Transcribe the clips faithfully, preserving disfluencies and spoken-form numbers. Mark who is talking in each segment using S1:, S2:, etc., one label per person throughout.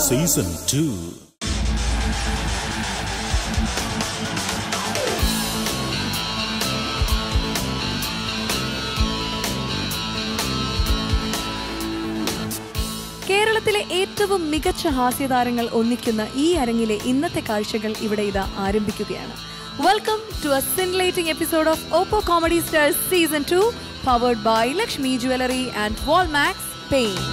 S1: Season two.
S2: കേരളത്തിലെ ഏറ്റവും മികച്ച ഹാസ്യതാരങ്ങൾ ഒന്നിക്കുന്ന ഈ അരങ്ങിലെ ഇന്നത്തെ കാഴ്ചകൾ ഇവിടെ ഇതാ ആരംഭിക്കുകയാണ്. Welcome to a scintillating episode of Oppo comedy stars season two, powered by Lakshmi jewellery and Walmax paint.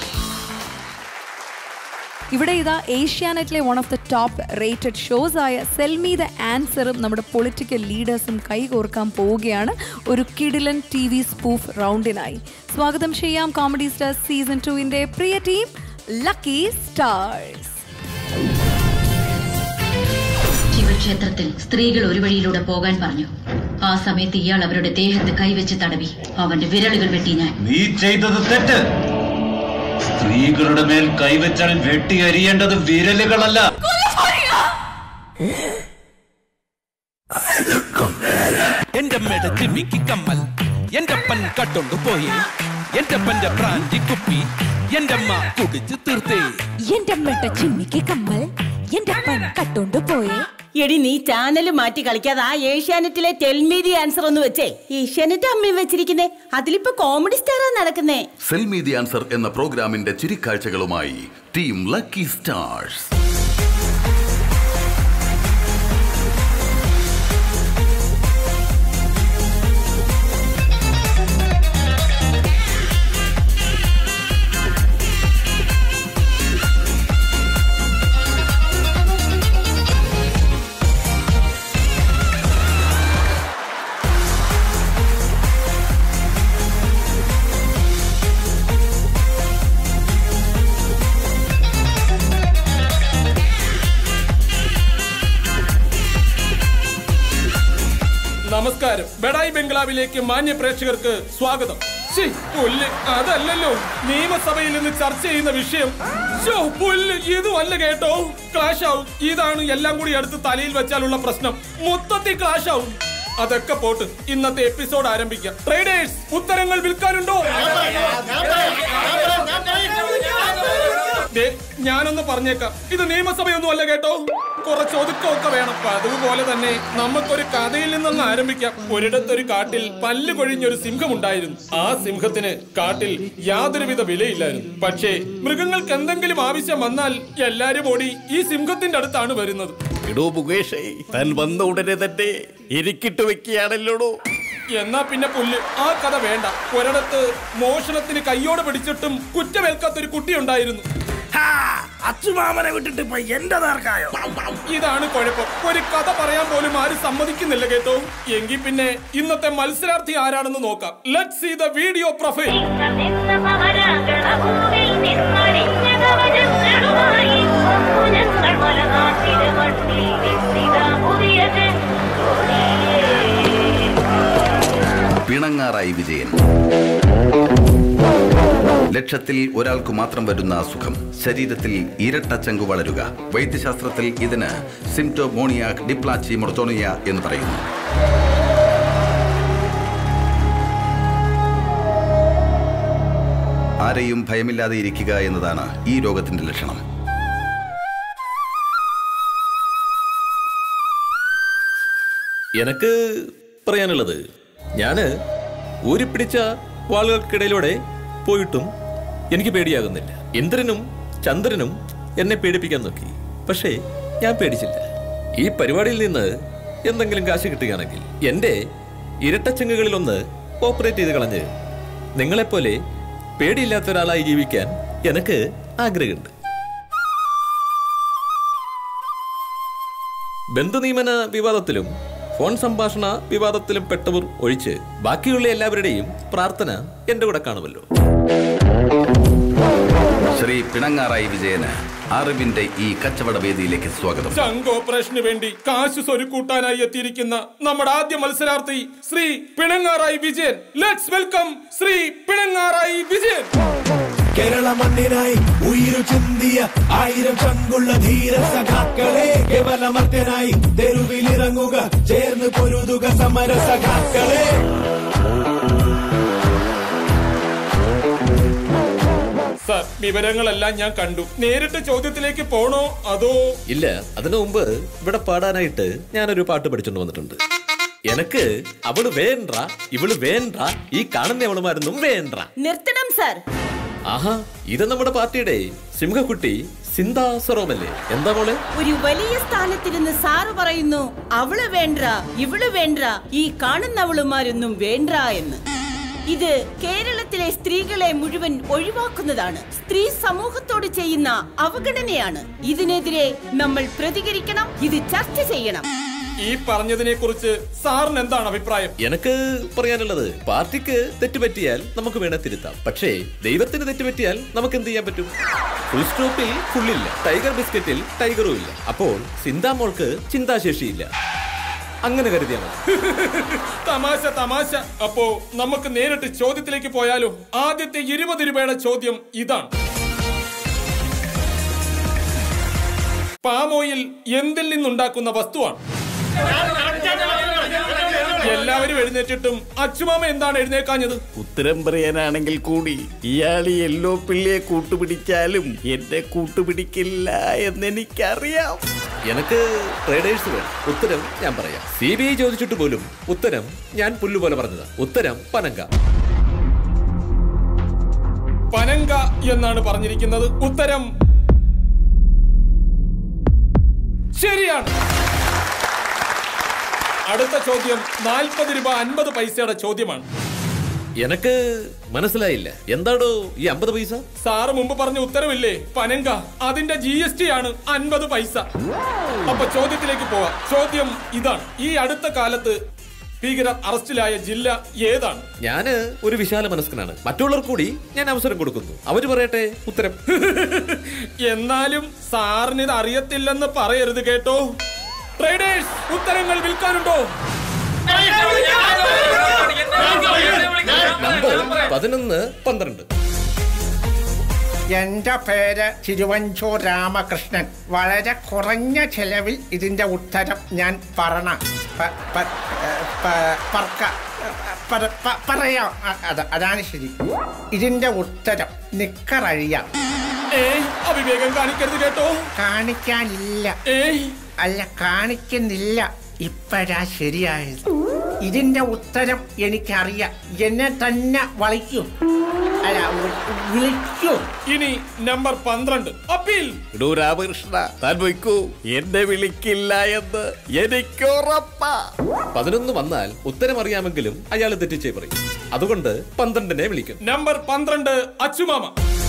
S2: ഇവിടെ ഇതാ ഏഷ്യാനെറ്റിലെ one of the top rated shows ആയ സെൽമി ദ ആൻസറും നമ്മുടെ പൊളിറ്റിക്കൽ ലീഡേഴ്സും കൈകോർക്കാൻ പോവുകയാണ് ഒരു കിടിലൻ ടി വി സ്പൂഫ് റൗണ്ടിനായി. സ്വാഗതം ചെയ്യാം കോമഡി സ്റ്റാർസ് സീസൺ ടുവിന്റെ പ്രിയ ടീം ലക്കി സ്റ്റാർസ്.
S3: ശിവക്ഷേത്രത്തിൽ സ്ത്രീകൾ ഒരു വഴിയിലൂടെ പോകാൻ പറഞ്ഞു. ആ സമയത്ത് ഇയാൾ അവരുടെ ദേഹത്ത് കൈവച്ച് തടവി. അവന്റെ വിരലുകൾ വെട്ടി ഞാൻ.
S4: നീ ചെയ്തത് തെറ്റ്. സ്ത്രീകളുടെ മേൽ കൈവച്ചാൽ വെട്ടി അരിയേണ്ടത് വിരലുകളല്ല.
S5: എന്റെ അമ്മയുടെ ചിമ്മിക്ക് കമ്മൽ എന്റെ അപ്പൻ കട്ടോണ്ട് പോയി. എന്റെ അപ്പന്റെ ബ്രാൻഡി കുപ്പി എന്റെ അമ്മ കുടിച്ച് തീർത്തേ.
S6: എന്റെ അമ്മയുടെ ചിമ്മിക്ക് കമ്മൽ എന്റെ അപ്പൻ കട്ടോണ്ട് പോയേ.
S7: എടി, നീ ചാനൽ മാറ്റി കളിക്കാതെ ആ ഏഷ്യാനെറ്റിലെ ടെൽമി ദി ആൻസർ ഒന്ന് വെച്ചേ. ഏഷ്യാനെറ്റ് അമ്മയും വെച്ചിരിക്കുന്നേ, അതിലിപ്പോ കോമഡി സ്റ്റാറാ നടക്കുന്നേ.
S8: സെൽമി ദി ആൻസർ എന്ന പ്രോഗ്രാമിന്റെ ചുരുക്കാഴ്ചകളുമായി ടീം ലക്കി സ്റ്റാർസ്.
S5: നമസ്കാരം. ബഡായി ബംഗ്ലാവിലേക്ക് മാന്യ പ്രേക്ഷകർക്ക് സ്വാഗതം. അതല്ലല്ലോ നിയമസഭയിൽ നിന്ന് ചർച്ച ചെയ്യുന്ന വിഷയം. പുല്ല് ഇതുമല്ല കേട്ടോ, ക്ലാഷ് ആവും. ഇതാണ് എല്ലാം കൂടി എടുത്ത് തലയിൽ വെച്ചാലുള്ള പ്രശ്നം. മൊത്തത്തിൽ ക്ലാഷ് ആവും. അതൊക്കെ പോട്ട് ഇന്നത്തെ എപ്പിസോഡ് ആരംഭിക്കാം. ട്രേഡേഴ്സ്, ഉത്തരങ്ങൾ വിൽക്കാനുണ്ടോ? ഞാനൊന്ന് പറഞ്ഞേക്കാം, ഇത് നിയമസഭയൊന്നും അല്ല കേട്ടോ. കുറച്ച് ഒതുക്കമൊക്കെ വേണം. അതുപോലെ തന്നെ നമുക്കൊരു കഥയിൽ നിന്നൊന്ന് ആരംഭിക്കാം. ഒരിടത്തൊരു കാട്ടിൽ പല്ല് കൊഴിഞ്ഞൊരു സിംഹം ഉണ്ടായിരുന്നു. ആ സിംഹത്തിന് കാട്ടിൽ യാതൊരുവിധ വിലയില്ലായിരുന്നു. പക്ഷേ മൃഗങ്ങൾക്ക് എന്തെങ്കിലും ആവശ്യം വന്നാൽ എല്ലാരും ഓടി ഈ സിംഹത്തിന്റെ അടുത്താണ് വരുന്നത്.
S9: എടോ മുകേഷേ, താൻ വന്ന ഉടനെ തന്നെ എനിക്കിട്ട് വെക്കുകയാണല്ലോ.
S5: എന്നാ പിന്നെ പുല്ല്, ആ കഥ വേണ്ട. ഒരിടത്ത് മോഷണത്തിന് കയ്യോടെ പിടിച്ചിട്ടും കുറ്റമേൽക്കാത്തൊരു കുട്ടി ഉണ്ടായിരുന്നു.
S9: അച്ചുമാമനെ വിട്ടിട്ട് ഇപ്പൊ എന്റെ നേർക്കായോ?
S5: ഇതാണ് കുഴപ്പം. ഒരു കഥ പറയാൻ പോലും ആരും സമ്മതിക്കുന്നില്ല കേട്ടോ. എങ്കിൽ പിന്നെ ഇന്നത്തെ മത്സരാർത്ഥി ആരാണെന്ന് നോക്കാം. Let's see the video profile.
S8: Pinangarayi Vijayan. ലക്ഷത്തിൽ ഒരാൾക്ക് മാത്രം വരുന്ന അസുഖം, ശരീരത്തിൽ ഇരട്ടച്ചങ്കു വളരുക. വൈദ്യശാസ്ത്രത്തിൽ ഇതിന് സിംപ്റ്റോമോണിയാക് ഡിപ്ലാച്ചി മൊർട്ടോണിയ എന്ന് പറയുന്നു. ആരെയും ഭയമില്ലാതെ ഇരിക്കുക എന്നതാണ് ഈ രോഗത്തിന്റെ ലക്ഷണം.
S9: എനക്ക് പറയാനുള്ളത്, ഞാന് ഊരിപ്പിടിച്ച വാളുകൾക്കിടയിലൂടെ പോയിട്ടും എനിക്ക് പേടിയാകുന്നില്ല. ഇന്ദ്രനും ചന്ദ്രനും എന്നെ പേടിപ്പിക്കാൻ നോക്കി, പക്ഷേ ഞാൻ പേടിച്ചില്ല. ഈ പരിപാടിയിൽ നിന്ന് എന്തെങ്കിലും കാശ് കിട്ടുകയാണെങ്കിൽ എന്റെ ഇരട്ടച്ചങ്ങുകളിലൊന്ന് ഓപ്പറേറ്റ് ചെയ്ത് കളഞ്ഞ് നിങ്ങളെപ്പോലെ പേടിയില്ലാത്ത ഒരാളായി ജീവിക്കാൻ എനിക്ക് ആഗ്രഹമുണ്ട്. ബന്ധുനിയമന വിവാദത്തിലും ഫോൺ സംഭാഷണ വിവാദത്തിലും പെട്ടവർ ഒഴിച്ച് ബാക്കിയുള്ള എല്ലാവരുടെയും പ്രാർത്ഥന എന്റെ കൂടെ കാണുമല്ലോ.
S8: ശ്രീ പിണങ്ങാറായി വിജയന് അറിവിന്റെ ഈ കച്ചവട വേദിയിലേക്ക് സ്വാഗതം.
S5: ചങ്ക് ഓപ്പറേഷന് വേണ്ടി കാശ് സ്വരുക്കൂട്ടാനായി എത്തിയിരിക്കുന്ന നമ്മുടെ ആദ്യ മത്സരാർത്ഥി ശ്രീ പിണങ്ങാറായി വിജയൻ. Let's welcome Shri Pinangarayi Vijayan.
S10: കേരള മണ്ണിനായി ഉയിരു ചിന്തിയ ആയിരം ചങ്കുള്ള ധീര സഖാക്കളെ, കേവലമർത്തനായി തെരുവിലിറങ്ങുക, ചേർന്ന് പൊരുതുക സമര സഖാക്കളെ.
S5: സർ, വിവരങ്ങളെല്ലാം ഞാൻ കണ്ടു. നേരിട്ട് ചോദ്യത്തിലേക്ക് പോണോ അതോ?
S9: ഇല്ല, അതിനു മുമ്പ് ഇവിടെ പാടാനായിട്ട് ഞാനൊരു പാട്ട് പഠിച്ചോണ്ട് വന്നിട്ടുണ്ട്. എനക്ക് അവള് വേണ്ട, ഇവള് വേണ്ട, ഈ കാണുന്ന അവളുമാരൊന്നും വേണ്ട.
S7: നിർത്തണം സർ.
S9: ആഹാ, ഇത് നമ്മുടെ പാർട്ടിയുടെ സിംഹക്കുട്ടി സിന്ധാ സറോമല്ലേ? എന്താ മോളെ?
S7: ഒരു വലിയ സ്ഥാനത്തിരുന്ന് സാറ് പറയുന്നു അവള് വേണ്ട, ഇവള് വേണ്ട, ഈ കാണുന്നവളുമാരൊന്നും വേണ്ട എന്ന്. ഇത് കേരളത്തിലെ സ്ത്രീകളെ മുഴുവൻ ഒഴിവാക്കുന്നതാണ്. സ്ത്രീ സമൂഹത്തോട് ചെയ്യുന്ന അവഗണനയാണ്. ഇതിനെതിരെ നമ്മൾ പ്രതികരിക്കണം. ഇത് ചർച്ച ചെയ്യണം.
S5: ഈ പറഞ്ഞതിനെ കുറിച്ച് സാറിന് എന്താണ് അഭിപ്രായം?
S9: എനിക്ക് പറയാനുള്ളത്, പാർട്ടിക്ക് തെറ്റുപറ്റിയാൽ നമുക്ക് വേണേ തിരുത്താം. പക്ഷേ ദൈവത്തിന് തെറ്റുപറ്റിയാൽ നമുക്ക് എന്ത് ചെയ്യാൻ പറ്റും? ഫുൾ സ്റ്റോപ്പിൽ ഫുള്ളില്ല, ടൈഗർ ബിസ്ക്കറ്റിൽ ടൈഗറും ഇല്ല. അപ്പോൾ സിന്ധാ മോൾക്ക് ചിന്താശേഷിയില്ല. അങ്ങനെ കരുതിയാ മതി.
S5: തമാശ തമാശ. അപ്പോ നമുക്ക് നേരിട്ട് ചോദ്യത്തിലേക്ക് പോയാലോ? ആദ്യത്തെ ഇരുപത് രൂപയുടെ ചോദ്യം ഇതാണ്. പാമോയിൽ എന്തിൽ നിന്നുണ്ടാക്കുന്ന വസ്തുവാണ്? എല്ലാവരും എഴുന്നേറ്റിട്ടും അച്ചുമാമ എന്താണ് എഴുന്നേക്കാഞ്ഞത്?
S1: ഉത്തരം പറയാനാണെങ്കിൽ കൂടി ഇയാൾ യെല്ലോ പിള്ളിയെ കൂട്ടുപിടിച്ചാലും എന്നെ കൂട്ടുപിടിക്കില്ല എന്നെനിക്കറിയാം.
S9: എനിക്ക് ട്രേഡേഴ്സ് വേണം. ഉത്തരം ഞാൻ പറയാം. സി ബി ഐ ചോദിച്ചിട്ട് പോലും ഉത്തരം ഞാൻ പുല്ലുപോലെ പറഞ്ഞത്. ഉത്തരം പനങ്ക.
S5: പനങ്ക എന്നാണ് പറഞ്ഞിരിക്കുന്നത്. ഉത്തരം ശരിയാണ്. അടുത്ത ചോദ്യം നാൽപ്പത് രൂപ അൻപത് പൈസയുടെ ചോദ്യമാണ്.
S9: എനക്ക് മനസ്സിലായില്ല, എന്താടോ ഈ അമ്പത് പൈസ?
S5: സാറ് മുമ്പ് പറഞ്ഞ ഉത്തരവില്ലേ പനങ്ക, അതിന്റെ ജി എസ് ടി ആണ് അൻപത് പൈസ. അപ്പൊ ചോദ്യത്തിലേക്ക് പോവാം. ചോദ്യം ഇതാണ്. ഈ അടുത്ത കാലത്ത് ഭീകരർ അറസ്റ്റിലായ ജില്ല ഏതാണ്?
S9: ഞാന് ഒരു വിശാല മനസ്കനാണ്. മറ്റുള്ളവർ കൂടി ഞാൻ അവസരം കൊടുക്കുന്നു. അവര് പറയട്ടെ ഉത്തരം.
S5: എന്നാലും സാറിന് ഇത് അറിയത്തില്ലെന്ന് പറയരുത് കേട്ടോ. ട്രേഡേഴ്സ്, ഉത്തരങ്ങൾ വിൽക്കാനുണ്ടോ?
S9: നമ്പർ പതിനൊന്ന് പന്ത്രണ്ട്.
S11: എന്റെ പേര് തിരുവഞ്ചൂർ രാമകൃഷ്ണൻ. വളരെ കുറഞ്ഞ ചെലവിൽ ഇതിന്റെ ഉത്തരം ഞാൻ പറണ പറയാം. അതാണ് ശരി. ഇതിന്റെ ഉത്തരം നിക്കറഴിയാം.
S5: അവിവേകം കാണിക്കരുത് കേട്ടോ.
S11: കാണിക്കാനില്ല. അല്ല, കാണിക്കുന്നില്ല. ഇപ്പഴാ ശരിയായത്. ഇതിന്റെ ഉത്തരം എനിക്കറിയാം. എന്നെ തന്നെ വളയ്ക്കും, അല്ല വിളിക്കൂ.
S5: ഇനി നമ്പർ പന്ത്രണ്ട്. അപ്പീൽ.
S1: രാമകൃഷ്ണ, താൻ വയ്ക്കൂ. എന്നെ വിളിക്കില്ല എന്ന് എനിക്കുറപ്പാ.
S9: പതിനൊന്ന് വന്നാൽ ഉത്തരം അറിയാമെങ്കിലും അയാൾ തെറ്റിച്ചേ പറയും. അതുകൊണ്ട് പന്ത്രണ്ടിനെ വിളിക്കും.
S5: നമ്പർ പന്ത്രണ്ട് അച്ചുമാമ.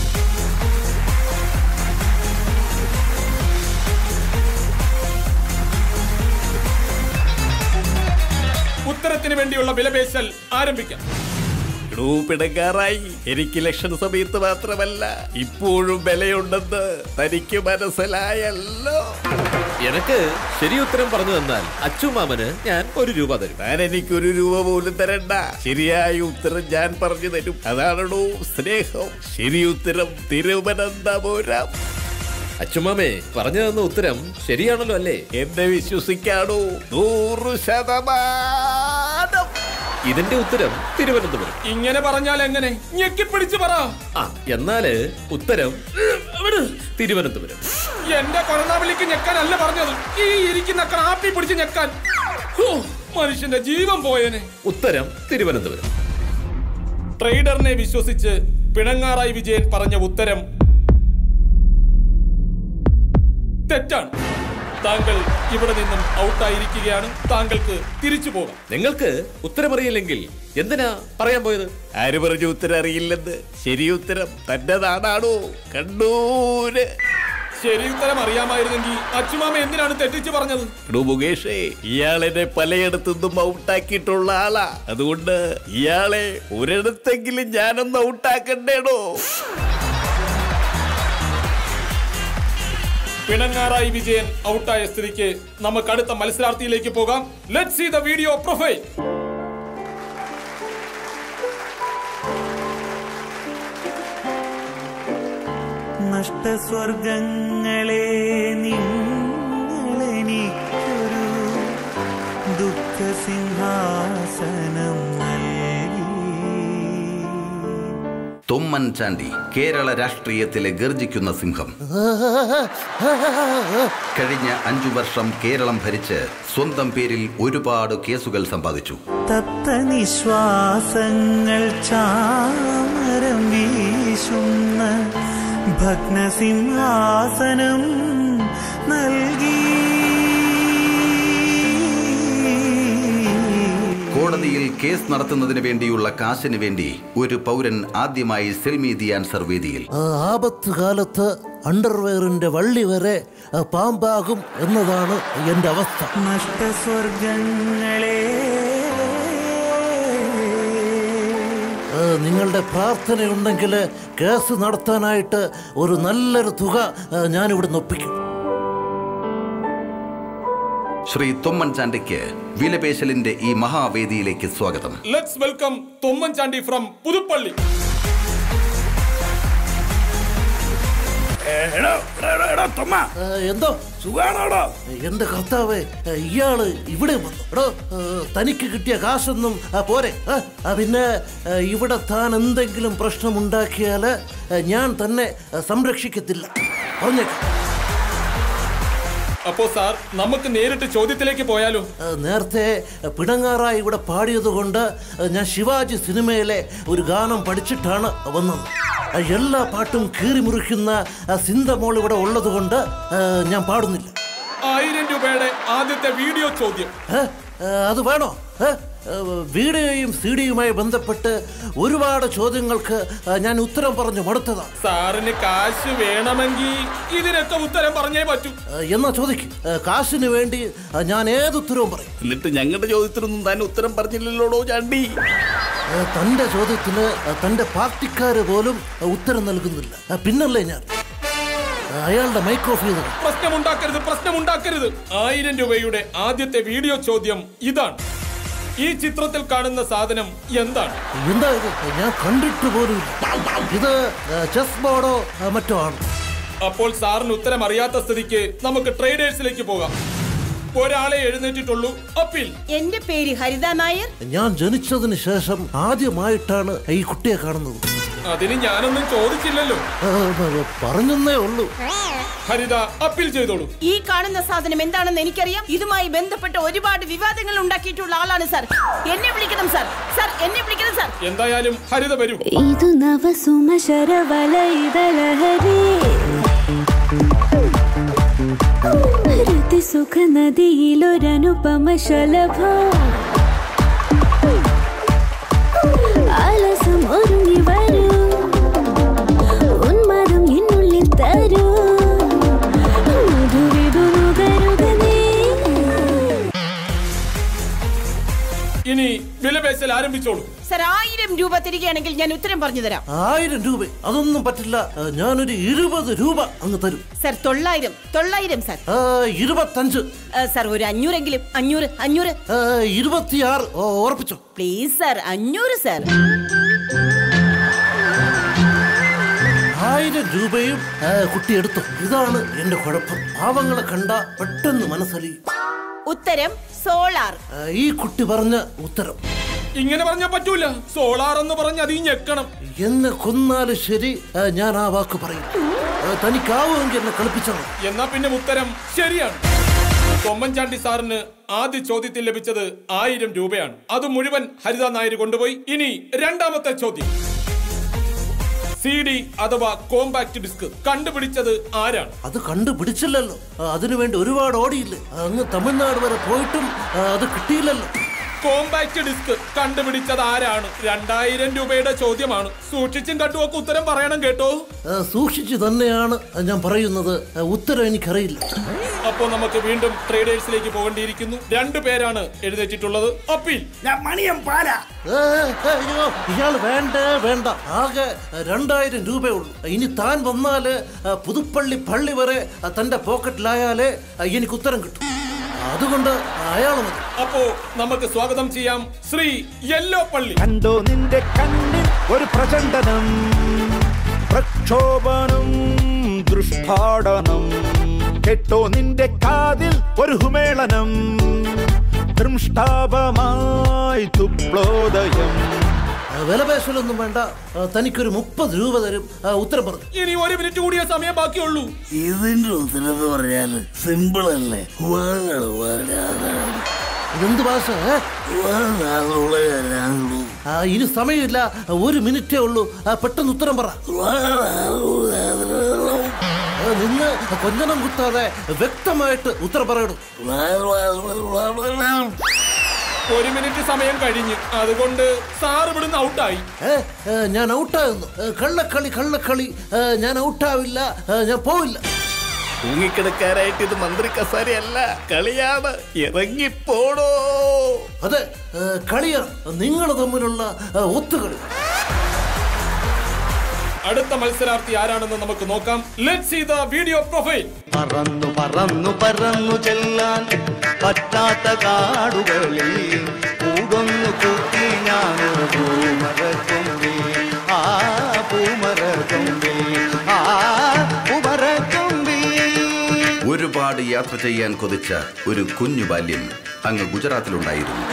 S5: ഉത്തരത്തിന് വേണ്ടിയുള്ള വിലപേശൽ ആരംഭിക്കാം.
S1: പിടങ്ങാറായി. എനിക്ക് ഇലക്ഷൻ സമയത്ത് മാത്രമല്ല ഇപ്പോഴും വിലയുണ്ടെന്ന് തനിക്ക് മനസ്സിലായല്ലോ.
S9: എനക്ക് ശരി ഉത്തരം പറഞ്ഞു തന്നാൽ അച്ചുമാമന് ഞാൻ ഒരു രൂപ തരും.
S1: ഞാൻ എനിക്കൊരു രൂപ പോലും തരണ്ട. ശരിയായ ഉത്തരം ഞാൻ പറഞ്ഞു തരും. അതാണോ സ്നേഹം? ശരി ഉത്തരം തിരുവനന്തപുരം.
S9: അച്ചുമാമേ, പറഞ്ഞു തന്ന ഉത്തരം ശരിയാണല്ലോ അല്ലേ?
S1: എന്നെ വിശ്വസിക്കാണോ? നൂറ് ശതമാനം.
S9: ഇതിന്റെ ഉത്തരം തിരുവനന്തപുരം.
S5: ഇങ്ങനെ പറഞ്ഞാൽ എങ്ങനെ? ഞെക്കിപ്പിടിച്ച് പറ.
S9: ആ, എന്നാല് ഉത്തരം തിരുവനന്തപുരം.
S5: എന്റെ കൊറോണവിളിക്ക് ഞെക്കാനല്ല പറഞ്ഞത്, ഈ ഇരിക്കുന്ന ക്രാപ്പി പിടിച്ച് ഞെക്കാൻ. മനുഷ്യന്റെ ജീവൻ പോയേനെ.
S9: ഉത്തരം തിരുവനന്തപുരം.
S5: ട്രേഡറിനെ വിശ്വസിച്ച് പിണങ്ങാറായി വിജയൻ പറഞ്ഞ ഉത്തരം തെറ്റാണ്. താങ്കൾ ഇവിടെ നിന്നും ഔട്ടായിരിക്കുകയാണ്. താങ്കൾക്ക് തിരിച്ചു പോകാം.
S9: നിങ്ങൾക്ക് ഉത്തരമറിയില്ലെങ്കിൽ എന്തിനാ പറയാൻ പോയത്?
S1: ആര് പറഞ്ഞു ഉത്തരം അറിയില്ലെന്ന്? ശരി ഉത്തരം തന്റെ നാടാണോ കണ്ണൂര്?
S5: ശരി ഉത്തരം അറിയാമായിരുന്നെങ്കിൽ അച്ചുമാമ എന്തിനാണ് തെറ്റിച്ച് പറഞ്ഞത്?
S1: മുകേഷേ, ഇയാളെന്നെ പലയിടത്തുനിന്നും ഔട്ടാക്കിയിട്ടുള്ള ആളാ. അതുകൊണ്ട് ഇയാളെ ഒരിടത്തെങ്കിലും ഞാനൊന്ന് ഔട്ടാക്കണ്ടേടോ.
S5: പിണങ്ങാറായി വിജയൻ ഔട്ടായ സ്ഥിതിക്ക് നമുക്ക് അടുത്ത മത്സരാർത്ഥിയിലേക്ക് പോകാം. Let's see the video profile.
S10: നഷ്ടസ്വർഗങ്ങളെ നിങ്ങളെനിക്കൊരു ദുഃഖസിംഹാസനം നൽകി.
S8: തൊമ്മൻ ചാണ്ടി, കേരള രാഷ്ട്രീയത്തിലെ ഗർജിക്കുന്ന സിംഹം. കഴിഞ്ഞ അഞ്ചു വർഷം കേരളം ഭരിച്ച് സ്വന്തം പേരിൽ ഒരുപാട് കേസുകൾ സമ്പാദിച്ചു.
S10: തപ്തനിശ്വാസങ്ങൾ ചാരം വീശുന്ന ഭഗ്നസിംഹാസനം നൽകി.
S8: കോടതിയിൽ കേസ് നടത്തുന്നതിന് വേണ്ടിയുള്ള കാശിന് വേണ്ടി ഒരു പൗരൻ ആദ്യമായി സെൽമി ദി ആൻസർ വേദിയിൽ.
S12: ആപത്ത് കാലത്ത് അണ്ടർവെയറിന്റെ വള്ളി വരെ പാമ്പാകും എന്നതാണ് എന്റെ അവസ്ഥ.
S10: നഷ്ടസ്വർഗങ്ങളെ
S12: നിങ്ങളുടെ പ്രാർത്ഥനയുണ്ടെങ്കിൽ കേസ് നടത്താനായിട്ട് ഒരു നല്ലൊരു തുക ഞാനിവിടെ ഒപ്പിക്കും.
S8: ശ്രീ തൊമ്മൻ ചാണ്ടിക്ക് വിലപേശലിന്റെ ഈ മഹാവേദിയിലേക്ക് സ്വാഗതം.
S5: Let's welcome Thomman Chandy from Puthuppally.
S12: എന്തോ സുഖാണോടോ? എന്റെ കർത്താവേ, ഇയാള് ഇവിടെ വന്നു. എടോ, തനിക്ക് കിട്ടിയ കാശൊന്നും പോരെ. പിന്നെ ഇവിടെ താൻ എന്തെങ്കിലും പ്രശ്നമുണ്ടാക്കിയാല് ഞാൻ തന്നെ സംരക്ഷിക്കത്തില്ല, പറഞ്ഞേക്കാം.
S5: അപ്പോ സാർ, നമുക്ക് നേരിട്ട് ചോദ്യത്തിലേക്ക് പോയാലോ?
S12: നേരത്തെ പിണങ്ങാറായി ഇവിടെ പാടിയത് കൊണ്ട് ഞാൻ ശിവാജി സിനിമയിലെ ഒരു ഗാനം പഠിച്ചിട്ടാണ് വന്നത്. എല്ലാ പാട്ടും കീറി മുറിക്കുന്ന സിന്തമോൾ ഇവിടെ ഉള്ളത് കൊണ്ട് ഞാൻ പാടുന്നില്ല.
S5: ആയിരം രൂപയുടെ ആദ്യത്തെ വീഡിയോ ചോദ്യം.
S12: അത് വേണോ? വീഡിയോയും സി ഡിയുമായി ബന്ധപ്പെട്ട് ഒരുപാട് ചോദ്യങ്ങൾക്ക് ഞാൻ ഉത്തരം പറഞ്ഞു മടുത്തതാ.
S5: സാറിന് കാശ് വേണമെങ്കിൽ ഇതിനൊക്കെ ഉത്തരം പറഞ്ഞേ പറ്റൂ.
S12: എന്നാ ചോദിക്കും. കാശിന് വേണ്ടി ഞാൻ ഏതുത്തരവും പറയും.
S1: എന്നിട്ട് ഞങ്ങളുടെ ചോദ്യത്തിനൊന്നും താൻ ഉത്തരം പറഞ്ഞില്ലല്ലോടോ ചാണ്ടി.
S12: തന്റെ ചോദ്യത്തിന് തന്റെ പാർട്ടിക്കാര് പോലും ഉത്തരം നൽകുന്നില്ല. പിന്നല്ലേ ഞാൻ അയാളുടെ മൈക്ക് ഓഫ് ചെയ്തത്.
S5: പ്രശ്നമുണ്ടാക്കരുത്, പ്രശ്നമുണ്ടാക്കരുത്. ആയിരം രൂപയുടെ ആദ്യത്തെ വീഡിയോ ചോദ്യം ഇതാണ്. ഈ ചിത്രത്തിൽ കാണുന്ന സാധനം എന്താണ്?
S12: എന്താ ഇത്? ഞാൻ കണ്ടിട്ട് പോലും. ഇത് ചെസ് ബോർഡോ മറ്റോ ആണ്.
S5: അപ്പോൾ സാറിന് ഉത്തരം അറിയാത്ത സ്ഥിതിക്ക് നമുക്ക് ട്രേഡേഴ്സിലേക്ക് പോകാം. ഒരാളെ എഴുന്നേറ്റിട്ടുള്ളൂ. അപ്പീൽ.
S7: എന്റെ പേര് ഹരിത നായർ.
S12: ഞാൻ ജനിച്ചതിന് ശേഷം ആദ്യമായിട്ടാണ് ഈ കുട്ടിയെ കാണുന്നത്.
S5: അതിന് ഞാനൊന്നും ചോദിച്ചില്ലല്ലോ,
S12: പറഞ്ഞേ ഉള്ളൂ.
S5: ഹരിത, അപ്പീൽ ചെയ്തോളൂ.
S7: ഈ കാണുന്ന സാധനം എന്താണെന്ന് എനിക്കറിയാം. ഇതുമായി ബന്ധപ്പെട്ട് ഒരുപാട് വിവാദങ്ങൾ ഉണ്ടാക്കിയിട്ടുള്ള ആളാണ് സാർ. എന്നെ വിളിക്കണം സാർ. സാർ, എന്നെ വിളിക്കണം സാർ.
S5: എന്തായാലും ഹരിത വരൂ.
S6: ಇದು ನವ ಸುಮಶರ ವಲಯದಲಹರಿ ಹೃತಿ ಸುಖ ನದಿಯಿಲೊರನುಪಮ ಶಲಭ ആലസം ഒരുങ്ങി വരൂ, ഉന്മാദം എന്നുള്ളിൽ തരൂ, മധുരിതു നുകരുകനേ.
S5: ഇനി വിലപേശൽ ആരംഭിച്ചോളൂ.
S7: സാർ, ആയിരം രൂപ തിരികെയാണെങ്കിൽ ഞാൻ ഉത്തരം പറഞ്ഞു തരാം.
S12: ആയിരം രൂപ? അതൊന്നും പറ്റില്ല. ഞാനൊരു ഇരുപത് രൂപ അങ്ങ് തരും.
S7: സാർ, തൊള്ളായിരം തൊള്ളായിരം സാർ.
S12: ഇരുപത്തഞ്ച്
S7: സാർ, ഒരു അഞ്ഞൂറെങ്കിലും. അഞ്ഞൂറ് അഞ്ഞൂറ്
S12: ഇരുപത്തിയാറ് ഉറപ്പിച്ചോ
S7: പ്ലീസ് സാർ. അഞ്ഞൂറ് സാർ.
S12: ആയിരം രൂപയും കുട്ടി എടുത്തു. ഇതാണ് എന്റെ കുഴപ്പം. പാവങ്ങളെ കണ്ട പെട്ടെന്ന് മനസ്സലിയും.
S7: ഉത്തരം സോളാർ.
S12: ഈ കുട്ടി പറഞ്ഞ ഉത്തരം.
S5: ഇങ്ങനെ പറഞ്ഞാൽ പറ്റൂല. സോളാർ എന്ന് പറഞ്ഞ അത് ഞെക്കണം.
S12: എന്നെ കൊന്നാലും ശരി, ഞാൻ ആ വാക്ക് പറയും. തനിക്കാവുമെങ്കിൽ എന്നെ കളിപ്പിച്ചാൽ.
S5: എന്നാ പിന്നെ ഉത്തരം ശരിയാണ്. തൊമ്മൻ ചാണ്ടി സാറിന് ആദ്യ ചോദ്യത്തിൽ ലഭിച്ചത് ആയിരം രൂപയാണ്. അത് മുഴുവൻ ഹരിത നായർ കൊണ്ടുപോയി. ഇനി രണ്ടാമത്തെ ചോദ്യം. സി ഡി അഥവാ കോമ്പാക്ട് ഡിസ്ക് കണ്ടുപിടിച്ചത് ആരാണ്?
S12: അത് കണ്ടുപിടിച്ചില്ലല്ലോ. അതിനുവേണ്ടി ഒരുപാട് ഓടിയില്ലേ. അങ്ങ് തമിഴ്നാട് വരെ പോയിട്ടും അത് കിട്ടിയില്ലല്ലോ.
S5: കോമ്പാക്ട് ഡിസ്ക് കണ്ടുപിടിച്ചത് ആരാണ്? രണ്ടായിരം രൂപയുടെ ചോദ്യമാണ്. സൂക്ഷിച്ചും കണ്ടുമൊക്കെ ഉത്തരം പറയണം കേട്ടോ.
S12: സൂക്ഷിച്ചു തന്നെയാണ് ഞാൻ പറയുന്നത്. ഉത്തരം എനിക്കറിയില്ല.
S5: അപ്പോ നമുക്ക് വീണ്ടും ട്രേഡേഴ്സിലേക്ക് പോകേണ്ടിയിരിക്കുന്നു. രണ്ടു പേരാണ് എഴുന്നേറ്റിട്ടുള്ളത്. അപ്പീൽ.
S12: മണിയം പാല. ഇയാൾ വേണ്ട വേണ്ട. ആകെ രണ്ടായിരം രൂപയുള്ളൂ. ഇനി താൻ വന്നാല് പുതുപ്പള്ളി പള്ളി വരെ തന്റെ പോക്കറ്റിലായാലേ എനിക്ക് ഉത്തരം കിട്ടും. അതുകൊണ്ട് അയാൾ മതി.
S5: അപ്പോ നമുക്ക് സ്വാഗതം ചെയ്യാം ശ്രീ യെല്ലോ പള്ളി.
S10: കണ്ടോ നിന്റെ കണ്ണിൽ ഒരു പ്രചണ്ഡനം, പ്രക്ഷോഭനം, ദൃഷ്ടാടനം. കേട്ടോ നിന്റെ കാതിൽ ഒരു ഹുമേളനം, ദൃഷ്ടാപമായി തുപ്ലോദയം.
S12: വില പേശലൊന്നും വേണ്ട. തനിക്കൊരു മുപ്പത് രൂപ തരും. ഉത്തരം പറഞ്ഞു.
S5: ഇനി ഒരു മിനിറ്റ് കൂടിയ സമയം ബാക്കിയുള്ളൂ.
S13: ഇതിന്റെ ഉത്തരം എന്ന് പറഞ്ഞാൽ സിമ്പിൾ അല്ലേ?
S12: ഇതെന്ത് ഭാഷ? ഇനി സമയമില്ല, ഒരു മിനിറ്റേ ഉള്ളൂ. പെട്ടെന്ന് ഉത്തരം പറ. നിന്ന് കൊഞ്ഞനം കുത്താതെ വ്യക്തമായിട്ട് ഉത്തരം പറയണം.
S5: ഒരു മിനിറ്റ് സമയം കഴിഞ്ഞു, അതുകൊണ്ട് സാർ ഇവിടുന്ന് ഔട്ടായി.
S12: ഞാൻ ഔട്ടാകുന്നു. കള്ളക്കളി കള്ളക്കളി. ഞാൻ ഔട്ടാവില്ല, ഞാൻ പോവില്ല.
S1: തൂങ്ങിക്കിടക്കാനായിട്ട് ഇത് മന്ത്രി കസാരയല്ല, കളിയാണ്. ഇറങ്ങിപ്പോടോ.
S12: അതെ, കളിയാണ്. നിങ്ങൾ തമ്മിലുള്ള ഒത്തുകളി.
S5: അടുത്ത മത്സരാർത്ഥി ആരാണെന്ന് നമുക്ക് നോക്കാം. Let's see the video profile.
S14: പറന്നു പറന്നു പറന്നു ചെല്ലാൻ പറ്റാത്ത കാടുകളിൽ കൂടൊന്നു കൂട്ടി ഞാനൊരു പൂമരക്കൊമ്പിൽ. ആ പൂമരക്കൊമ്പിൽ, ആ പൂമരക്കൊമ്പിൽ.
S8: ഒരുപാട് യാത്ര ചെയ്യാൻ കൊതിച്ച ഒരു കുഞ്ഞു ബാല്യം അങ്ങ് ഗുജറാത്തിലുണ്ടായിരുന്നു.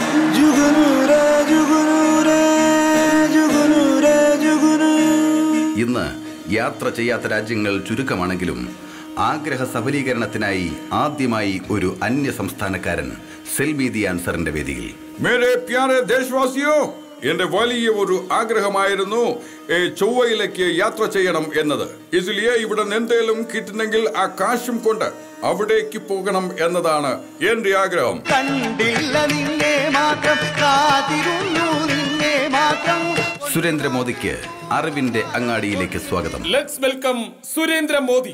S8: ഇന്ന് യാത്ര ചെയ്യാത്ത രാജ്യങ്ങൾ ചുരുക്കമാണെങ്കിലും ആഗ്രഹ സഫലീകരണത്തിനായി ആദ്യമായി ഒരു അന്യ സംസ്ഥാനക്കാരൻ സെൽമി ദി ആൻസറിന്റെ വേദിയിൽ.
S15: മേരെ പ്യാരെ ദേശവാസിയോ, എന്റെ വലിയ ഒരു ആഗ്രഹമായിരുന്നു ചൊവ്വയിലേക്ക് യാത്ര ചെയ്യണം എന്നത്. ഇതിലെ ഇവിടെ എന്തേലും കിട്ടുന്നെങ്കിൽ ആ കാശും കൊണ്ട് അവിടേക്ക് പോകണം എന്നതാണ് എന്റെ ആഗ്രഹം.
S14: കണ്ടില്ല നിന്നെ മാത്രം, കാത്തിരുന്നു നിന്നെ മാത്രം.
S8: സുരേന്ദ്രമോദിക്ക് അറിവിന്റെ അങ്ങാടിയിലേക്ക് സ്വാഗതം.
S5: Let's welcome Surendra Modi.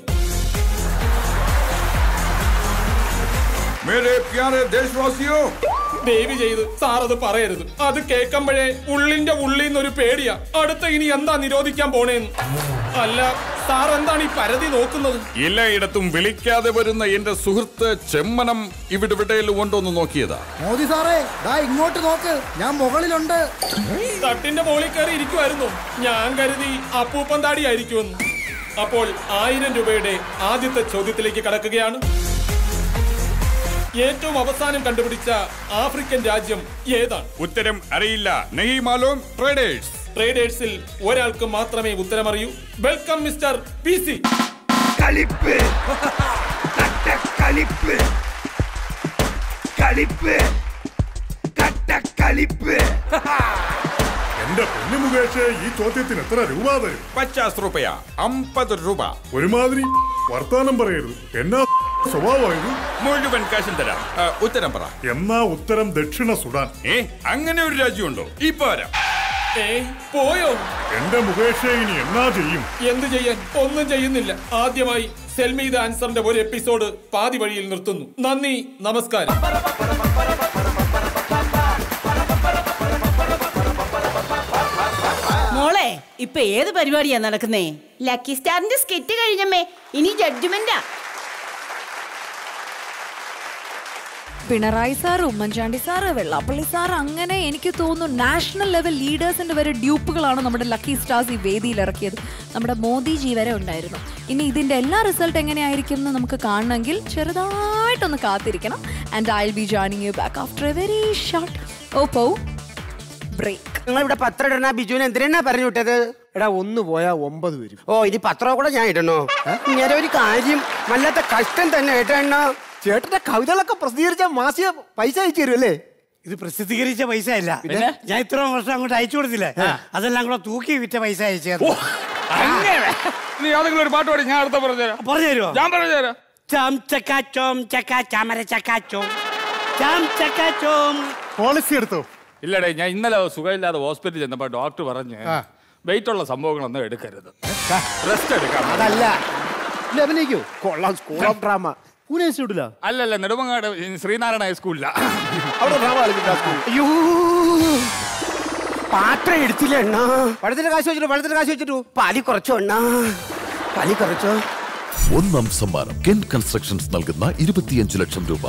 S15: മേരെ പ്യാരെ ദേശവാസിയോ,
S5: ദയവ് ചെയ്ത് സാർ അത് പറയരുത്. അത് കേൾക്കുമ്പോഴേ ഉള്ളിന്റെ ഉള്ളിന്നൊരു പേടിയാ. അടുത്ത ഇനി എന്താ നിരോധിക്കാൻ പോണേന്ന്. അല്ല സാർ എന്താണ് ഈ പരതി നോക്കുന്നത്?
S15: എല്ലായിടത്തും വിളിക്കാതെ വരുന്ന എന്റെ സുഹൃത്ത് ചെമ്മനം ഇവിടെ ഇവിടെയെല്ലാം ഉണ്ടോന്ന് നോക്കിയതാ.
S16: മോദി സാറേ, ദാ ഇങ്ങോട്ട് നോക്ക്, ഞാൻ മുകളിലുണ്ട്.
S5: തട്ടിന്റെ മുകളിൽ കയറി ഇരിക്കുമായിരുന്നു. ഞാൻ കരുതി അപ്പൂപ്പൻ താടി ആയിരിക്കുമെന്ന്. അപ്പോൾ ആയിരം രൂപയുടെ ആദ്യത്തെ ചോദ്യത്തിലേക്ക് കടക്കുകയാണ്. ഏറ്റവും അവസാനം കണ്ടുപിടിച്ച ആഫ്രിക്കൻ രാജ്യം ഏതാണ്?
S15: ഉത്തരം അറിയില്ല. നഹീ മാലൂം. ട്രേഡേഴ്സ്.
S5: ട്രേഡേഴ്സിൽ ഒരാൾക്ക് മാത്രമേ ഉത്തരം അറിയൂ. Welcome mister P C.
S14: കളിപ്പ് കളിപ്പ് കളിപ്പ് കളിപ്പ്.
S17: എന്റെ പൊന്നു മുകേഷ്, ഈ ചോദ്യത്തിന് എത്ര രൂപ തരും?
S15: പച്ചാസ് രൂപ. അമ്പത് രൂപ.
S17: ഒരുമാതിരി വർത്താനം പറയരുത്. എന്നാ സ്വഭാവമായത്?
S15: മുഴുവൻ കാശും തരാം. ഉത്തരം പറ.
S17: എന്നാ ഉത്തരം ദക്ഷിണ സുഡാൻ.
S15: ഏ, അങ്ങനെ ഒരു രാജ്യമുണ്ടോ? ഇപ്പൊ വരാം.
S5: പോയോ?
S17: എന്റെ മുകേഷ്, ഇനി എന്നാ ചെയ്യും?
S5: എന്ത് ചെയ്യാൻ? ഒന്നും ചെയ്യുന്നില്ല. ആദ്യമായി സെൽമി ദി ആൻസറിന്റെ ഒരു എപ്പിസോഡ് പാതി വഴിയിൽ നിർത്തുന്നു. നന്ദി, നമസ്കാരം.
S7: മോളെ, ഇപ്പൊ ഏത് പരിപാടിയാ നടക്കുന്നേ? ലക്കി സ്റ്റാറിന്റെ സ്കിറ്റ് കഴിഞ്ഞമ്മേ, ഇനി ജഡ്ജ്മെന്റാ.
S2: Pinarayi sir, Oommen Chandy sir, Vellappally sir, അങ്ങനെ എനിക്ക് തോന്നുന്നു നാഷണൽ ലെവൽ ലീഡേഴ്സിന്റെ വരെ ഡ്യൂപ്പുകളാണ് നമ്മുടെ ലക്കി സ്റ്റാർസ് ഈ വേദിയിൽ ഇറക്കിയത്. നമ്മുടെ മോദിജി വരെ ഉണ്ടായിരുന്നു. ഇനി ഇതിന്റെ എല്ലാ റിസൾട്ട് എങ്ങനെയായിരിക്കും എന്ന് നമുക്ക് കാണണമെങ്കിൽ ചെറുതായിട്ടൊന്ന് കാത്തിരിക്കണം. And I will be joining you back after a very short Oppo break.
S18: നിങ്ങൾ ഇവിടെ പത്രം ഇടണ ബിജുവിനെ എന്തിനാ പറഞ്ഞു വിട്ടത്?
S16: എടാ, ഒന്ന് പോയാ ഒമ്പത് വരും.
S18: ഓ, ഇനി പത്രം കൂടെ ഞാൻ ഇടണോ? ഇങ്ങനെ ഒരു കാര്യം വല്ലാത്ത കഷ്ടം തന്നെ ഇടണോ?
S16: ചേട്ടന്റെ കവിതകളൊക്കെ പ്രസിദ്ധീകരിച്ച മാസിക പൈസ അയച്ചു തരും അല്ലേ?
S19: ഇത് പ്രസിദ്ധീകരിച്ച പൈസ അല്ല, ഞാൻ ഇത്ര വർഷം അങ്ങോട്ട് അയച്ചു കൊടുത്തില്ലേ, അതെല്ലാം കൂടെ തൂക്കി വിറ്റ പൈസ അയച്ചു.
S15: നീ ഏതെങ്കിലും ഒരു പാട്ട് പാടി, ഞാൻ അടുത്ത പറഞ്ഞുതരാം.
S19: പറഞ്ഞു തരുമോ?
S15: ഞാൻ പറഞ്ഞുതരാം.
S19: ചാം ചക്കാ ചോം ചക്കാ ചാമര ചക്കാ ചോം ചാം ചക്കാ ചോം.
S16: പോളിസി എടുത്തോ?
S20: ഇല്ലടേ, ഞാൻ ഇന്നലെ സുഖമില്ലാതെ ഹോസ്പിറ്റലിൽ ചെന്നപ്പോ ഡോക്ടർ പറഞ്ഞ് വെയിറ്റ് ഉള്ള സംഭവങ്ങളൊന്നും എടുക്കരുത്, റെസ്റ്റ് എടുക്കാം.
S16: അതല്ല, അഭിനയിക്കോ? കൊള്ളാം, സ്കൂൾ ഓഫ് ഡ്രാമ പൂനെ ഇൻസ്റ്റിറ്റ്യൂട്ടിലാ?
S20: അല്ലല്ല, നെടുമങ്ങാട് ശ്രീനാരായണ ഹൈസ്കൂളിലാ.
S16: അവിടെ ഡ്രാമ കളിക്കും.
S18: അയ്യോ, പാത്രം എടുത്തില്ല എണ്ണ. പഴത്തിന്റെ കാശ് വെച്ചിട്ടു, പഴത്തിന്റെ കാശ് വെച്ചിട്ടു. പാലി കുറച്ചോ എണ്ണ, പാലി കുറച്ചോ.
S21: ഒന്നാം സമ്മാനം കെൻ കൺസ്ട്രക്ഷൻസ് നൽകുന്ന ഇരുപത്തിയഞ്ച് ലക്ഷം രൂപ.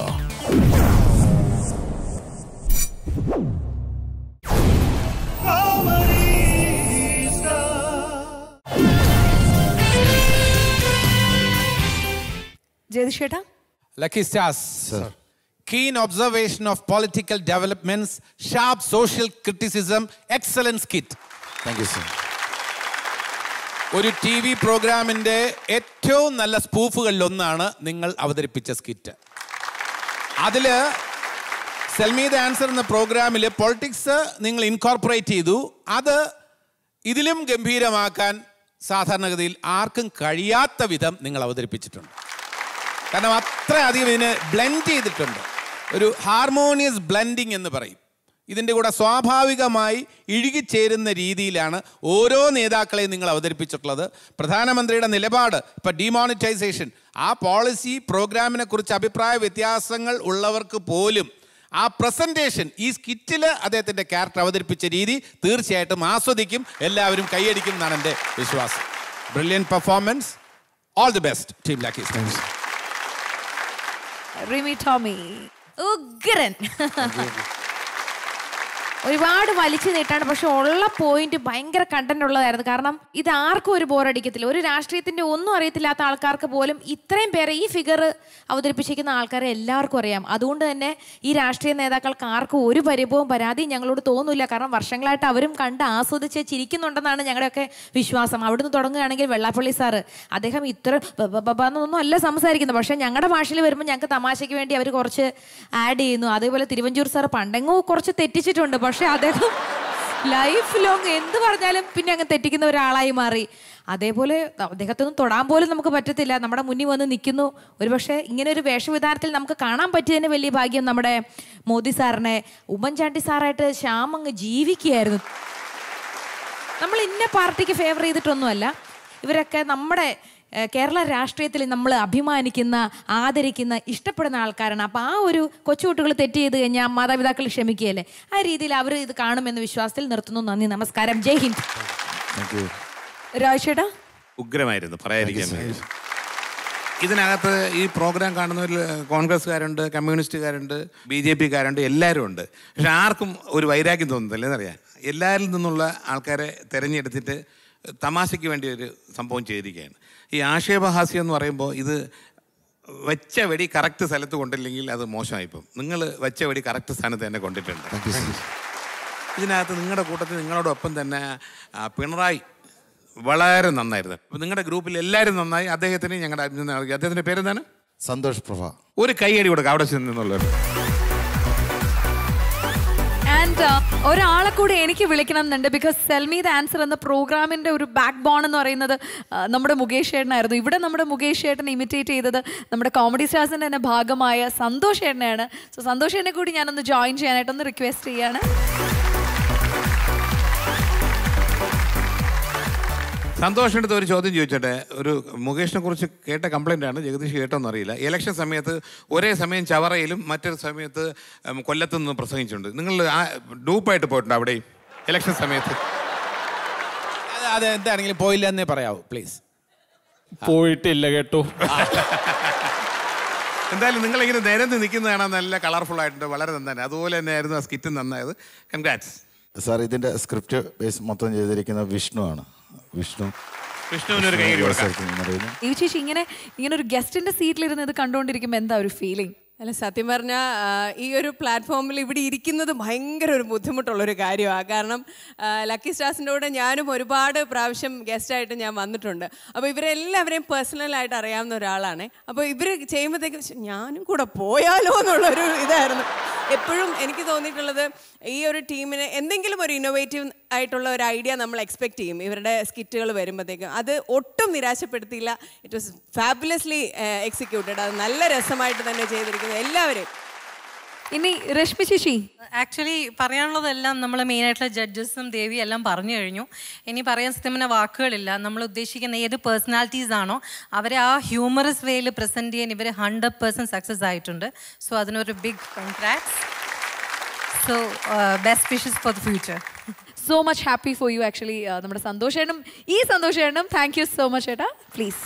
S2: ജയതിഷേട്ടാ,
S22: lucky stars
S3: keen observation of political developments, sharp social criticism, excellent skit.
S22: Thank you, sir.
S3: ഒരു ടി വി പ്രോഗ്രാമിൻ്റെ ഏറ്റവും നല്ല സ്പൂഫുകളിലൊന്നാണ് നിങ്ങൾ അവതരിപ്പിച്ച സ്കിറ്റ്. അതിൽ സെൽമി ദ ആൻസർ എന്ന പ്രോഗ്രാമിൽ പൊളിറ്റിക്സ് നിങ്ങൾ ഇൻകോർപ്പറേറ്റ് ചെയ്തു. അത് ഇതിലും ഗംഭീരമാക്കാൻ സാധാരണഗതിയിൽ ആർക്കും കഴിയാത്ത വിധം നിങ്ങൾ അവതരിപ്പിച്ചിട്ടുണ്ട്. കാരണം അത്രയധികം ഇതിന് ബ്ലെൻഡ് ചെയ്തിട്ടുണ്ട്. ഒരു ഹാർമോണിയസ് ബ്ലെൻഡിങ് എന്ന് പറയും. ഇതിൻ്റെ കൂടെ സ്വാഭാവികമായി ഇഴുകിച്ചേരുന്ന രീതിയിലാണ് ഓരോ നേതാക്കളെയും നിങ്ങൾ അവതരിപ്പിച്ചിട്ടുള്ളത്. പ്രധാനമന്ത്രിയുടെ നിലപാട്, ഇപ്പം ഡിമോണിറ്റൈസേഷൻ, ആ പോളിസി പ്രോഗ്രാമിനെ കുറിച്ച് അഭിപ്രായ വ്യത്യാസങ്ങൾ ഉള്ളവർക്ക് പോലും ആ പ്രസൻറ്റേഷൻ, ഈ സ്കിറ്റിൽ അദ്ദേഹത്തിൻ്റെ ക്യാരക്ടർ അവതരിപ്പിച്ച രീതി തീർച്ചയായിട്ടും ആസ്വദിക്കും, എല്ലാവരും കൈയടിക്കും എന്നാണ് എൻ്റെ വിശ്വാസം. Brilliant performance. All the best team lucky stars.
S2: Rimi Tomy ഉഗ്രൻ. ഒരുപാട് വലിച്ചു നീട്ടാണ്, പക്ഷെ ഉള്ള പോയിന്റ് ഭയങ്കര കണ്ടന്റ് ഉള്ളതായിരുന്നു. കാരണം ഇത് ആർക്കും ഒരു ബോറടിക്കത്തില്ല. ഒരു രാഷ്ട്രീയത്തിന്റെ ഒന്നും അറിയത്തില്ലാത്ത ആൾക്കാർക്ക് പോലും ഇത്രയും പേരെ ഈ ഫിഗർ അവതരിപ്പിച്ചിരിക്കുന്ന ആൾക്കാരെ എല്ലാവർക്കും അറിയാം. അതുകൊണ്ട് തന്നെ ഈ രാഷ്ട്രീയ നേതാക്കൾക്ക് ആർക്കും ഒരു പരിഭവവും പരാതിയും ഞങ്ങളോട് തോന്നില്ല. കാരണം വർഷങ്ങളായിട്ട് അവരും കണ്ട് ആസ്വദിച്ച് ചിരിക്കുന്നുണ്ടെന്നാണ് ഞങ്ങളുടെയൊക്കെ വിശ്വാസം. അവിടുന്ന് തുടങ്ങുകയാണെങ്കിൽ വെള്ളാപ്പള്ളി സാറ്, അദ്ദേഹം ഇത്ര എന്നൊന്നും അല്ല സംസാരിക്കുന്നത്, പക്ഷെ ഞങ്ങളുടെ ഭാഷയിൽ വരുമ്പോൾ ഞങ്ങൾക്ക് തമാശയ്ക്ക് വേണ്ടി അവർ കുറച്ച് ആഡ് ചെയ്യുന്നു. അതേപോലെ തിരുവഞ്ചൂർ സാർ പണ്ടെങ്ങോ കുറച്ച് തെറ്റിച്ചിട്ടുണ്ട്, പക്ഷെ അദ്ദേഹം ലൈഫ് ലോങ് എന്ത് പറഞ്ഞാലും പിന്നെ അങ്ങ് തെറ്റിക്കുന്ന ഒരാളായി മാറി. അതേപോലെ അദ്ദേഹത്തൊന്നും തൊടാൻ പോലും നമുക്ക് പറ്റത്തില്ല. നമ്മുടെ മുന്നിൽ വന്ന് നിൽക്കുന്നു. ഒരുപക്ഷെ ഇങ്ങനെ ഒരു വേഷവിധാനത്തിൽ നമുക്ക് കാണാൻ പറ്റിയതിന് വലിയ ഭാഗ്യം നമ്മുടെ മോദി സാറിനെ. ഉമ്മൻചാണ്ടി സാറായിട്ട് ശ്യാം അങ്ങ് ജീവിക്കുകയായിരുന്നു. നമ്മൾ ഇന്ന പാർട്ടിക്ക് ഫേവർ ചെയ്തിട്ടൊന്നുമല്ല, ഇവരൊക്കെ നമ്മുടെ കേരള രാഷ്ട്രീയത്തിൽ നമ്മൾ അഭിമാനിക്കുന്ന, ആദരിക്കുന്ന, ഇഷ്ടപ്പെടുന്ന ആൾക്കാരാണ്. അപ്പോൾ ആ ഒരു കൊച്ചുകുട്ടികൾ തെറ്റ് ചെയ്ത് കഴിഞ്ഞാൽ മാതാപിതാക്കൾ ക്ഷമിക്കുകയല്ലേ, ആ രീതിയിൽ അവർ ഇത് കാണുമെന്ന വിശ്വാസത്തിൽ നിർത്തുന്നു. നന്ദി, നമസ്കാരം, ജയ് ഹിന്ദ്. രാജേട്ടാ
S3: ഉഗ്രമായിരുന്നു, പറയാതിരിക്കാൻ. ഇതിനകത്ത് ഈ പ്രോഗ്രാം കാണുന്നവരിൽ കോൺഗ്രസ്സുകാരുണ്ട്, കമ്മ്യൂണിസ്റ്റുകാരുണ്ട്, ബി ജെ പിക്കാരുണ്ട്, എല്ലാവരും ഉണ്ട്. പക്ഷെ ആർക്കും ഒരു വൈരാഗ്യം തോന്നുന്നില്ല എന്നറിയാം. എല്ലാവരിൽ നിന്നുള്ള ആൾക്കാരെ തിരഞ്ഞെടുത്തിട്ട് തമാശയ്ക്ക് വേണ്ടി ഒരു സംഭവം ചെയ്തിരിക്കുകയാണ്. ഈ ആക്ഷേപഹാസ്യം എന്ന് പറയുമ്പോൾ ഇത് വെച്ച വെടി കറക്റ്റ് സ്ഥലത്ത് കൊണ്ടില്ലെങ്കിൽ അത് മോശമായിപ്പോൾ. നിങ്ങൾ വെച്ച വെടി കറക്റ്റ് സ്ഥാനത്ത് തന്നെ കൊണ്ടിട്ടുണ്ട്. ഇതിനകത്ത് നിങ്ങളുടെ കൂട്ടത്തിൽ നിങ്ങളോടൊപ്പം തന്നെ പിണറായി വളരെ നന്നായിരുന്നു. അപ്പോൾ നിങ്ങളുടെ ഗ്രൂപ്പിൽ എല്ലാവരും നന്നായി. അദ്ദേഹത്തിന് ഞങ്ങളുടെ അഭിനന്ദനം നൽകി. അദ്ദേഹത്തിൻ്റെ പേരെന്താണ്?
S22: സന്തോഷ് പ്രഭ.
S3: ഒരു കൈയടി കൊടുക്കുക അവിടെ ചെന്നുള്ളത്.
S2: ആൻഡ് ഒരാളെ കൂടി എനിക്ക് വിളിക്കണം എന്നുണ്ട്. ബിക്കോസ് സെൽമി ദ ആൻസർ എന്ന പ്രോഗ്രാമിൻ്റെ ഒരു ബാക്ക് ബോൺ എന്ന് പറയുന്നത് നമ്മുടെ മുകേഷ് ചേട്ടനായിരുന്നു. ഇവിടെ നമ്മുടെ മുകേഷ് ചേട്ടനെ ഇമിറ്റേറ്റ് ചെയ്തത് നമ്മുടെ കോമഡി സ്റ്റാർസിൻ്റെ തന്നെ ഭാഗമായ സന്തോഷ് ചേട്ടനെയാണ്. സോ സന്തോഷ് ചേട്ടനെ കൂടി ഞാനൊന്ന് ജോയിൻ ചെയ്യാനായിട്ടൊന്ന് റിക്വസ്റ്റ് ചെയ്യാണ്.
S3: സന്തോഷിൻ്റെ അടുത്ത് ഒരു ചോദ്യം ചോദിച്ചോട്ടെ. ഒരു മുകേഷിനെ കുറിച്ച് കേട്ട കംപ്ലൈൻ്റ് ആണ്, ജഗദീഷ് കേട്ടോന്ന് അറിയില്ല. ഇലക്ഷൻ സമയത്ത് ഒരേ സമയം ചവറയിലും മറ്റൊരു സമയത്ത് കൊല്ലത്തു നിന്ന് പ്രസംഗിച്ചിട്ടുണ്ട്. നിങ്ങൾ ആ ഡൂപ്പായിട്ട് പോയിട്ടുണ്ട് അവിടെയും ഇലക്ഷൻ സമയത്ത്? അത് എന്താണെങ്കിലും പോയില്ല എന്നേ പറയാവൂ പ്ലീസ്.
S5: പോയിട്ടില്ല കേട്ടോ.
S3: എന്തായാലും നിങ്ങളിങ്ങനെ നിരന്ന് നിൽക്കുന്നത് കാണാൻ നല്ല കളർഫുൾ ആയിട്ടുണ്ട്, വളരെ നന്നായി. അതുപോലെ തന്നെയായിരുന്നു ആ സ്കിറ്റ് നന്നായത്. Congrats
S22: sir. ഇതിൻ്റെ സ്ക്രിപ്റ്റ് ബേസ് മൊത്തം ചെയ്തിരിക്കുന്ന വിഷ്ണു ആണ്. വിഷ്ണു
S3: വിഷ്ണുവിനൊരു കൈ കൊടുക്കാം.
S2: ഈ ചേച്ചി ഇങ്ങനെ ഇങ്ങനെ ഒരു ഗസ്റ്റിന്റെ സീറ്റിലിരുന്ന് ഇത് കണ്ടുകൊണ്ടിരിക്കുമ്പോൾ എന്താ ഒരു ഫീലിംഗ്?
S23: അല്ല, സത്യം പറഞ്ഞാൽ ഈ ഒരു പ്ലാറ്റ്ഫോമിൽ ഇവിടെ ഇരിക്കുന്നത് ഭയങ്കര ഒരു ബുദ്ധിമുട്ടുള്ളൊരു കാര്യമാണ്. കാരണം ലക്കി സ്റ്റാർസിൻ്റെ കൂടെ ഞാനും ഒരുപാട് പ്രാവശ്യം ഗസ്റ്റായിട്ട് ഞാൻ വന്നിട്ടുണ്ട്. അപ്പോൾ ഇവരെല്ലാവരെയും പേഴ്സണലായിട്ട് അറിയാവുന്ന ഒരാളാണ്. അപ്പോൾ ഇവർ ചെയ്യുമ്പോഴത്തേക്കും ഞാനും കൂടെ പോയാലോ എന്നുള്ളൊരു ഇതായിരുന്നു. എപ്പോഴും എനിക്ക് തോന്നിയിട്ടുള്ളത് ഈ ഒരു ടീമിന് എന്തെങ്കിലും ഒരു ഇന്നോവേറ്റീവ് ആയിട്ടുള്ള ഒരു ഐഡിയ നമ്മൾ എക്സ്പെക്ട് ചെയ്യും ഇവരുടെ സ്കിറ്റുകൾ വരുമ്പോഴത്തേക്കും. അത് ഒട്ടും നിരാശപ്പെടുത്തിയില്ല. It was fabulously executed. അത് നല്ല രസമായിട്ട് തന്നെ ചെയ്തിരിക്കുന്നത് എല്ലാവരെയും.
S2: ഇനി രശ്മി ചേച്ചി,
S24: ആക്ച്വലി പറയാനുള്ളതെല്ലാം നമ്മൾ മെയിനായിട്ടുള്ള ജഡ്ജസും ദേവി എല്ലാം പറഞ്ഞു കഴിഞ്ഞു. ഇനി പറയാൻ സത്യം വാക്കുകളില്ല. നമ്മൾ ഉദ്ദേശിക്കുന്ന ഏത് പേഴ്സണാലിറ്റീസ് ആണോ അവരെ ആ ഹ്യൂമറസ് വേയിൽ പ്രസൻറ്റ് ചെയ്യാൻ ഇവർ ഹൺഡ്രഡ് പെർസെൻറ്റ് സക്സസ് ആയിട്ടുണ്ട്. സോ അതിനൊരു big congrats. So best wishes for the future.
S2: So much happy for you actually. നമ്മുടെ സന്തോഷേട്ടനും ഈ സന്തോഷേട്ടനും താങ്ക് യു സോ മച്ച് ഏട്ടാ. പ്ലീസ്.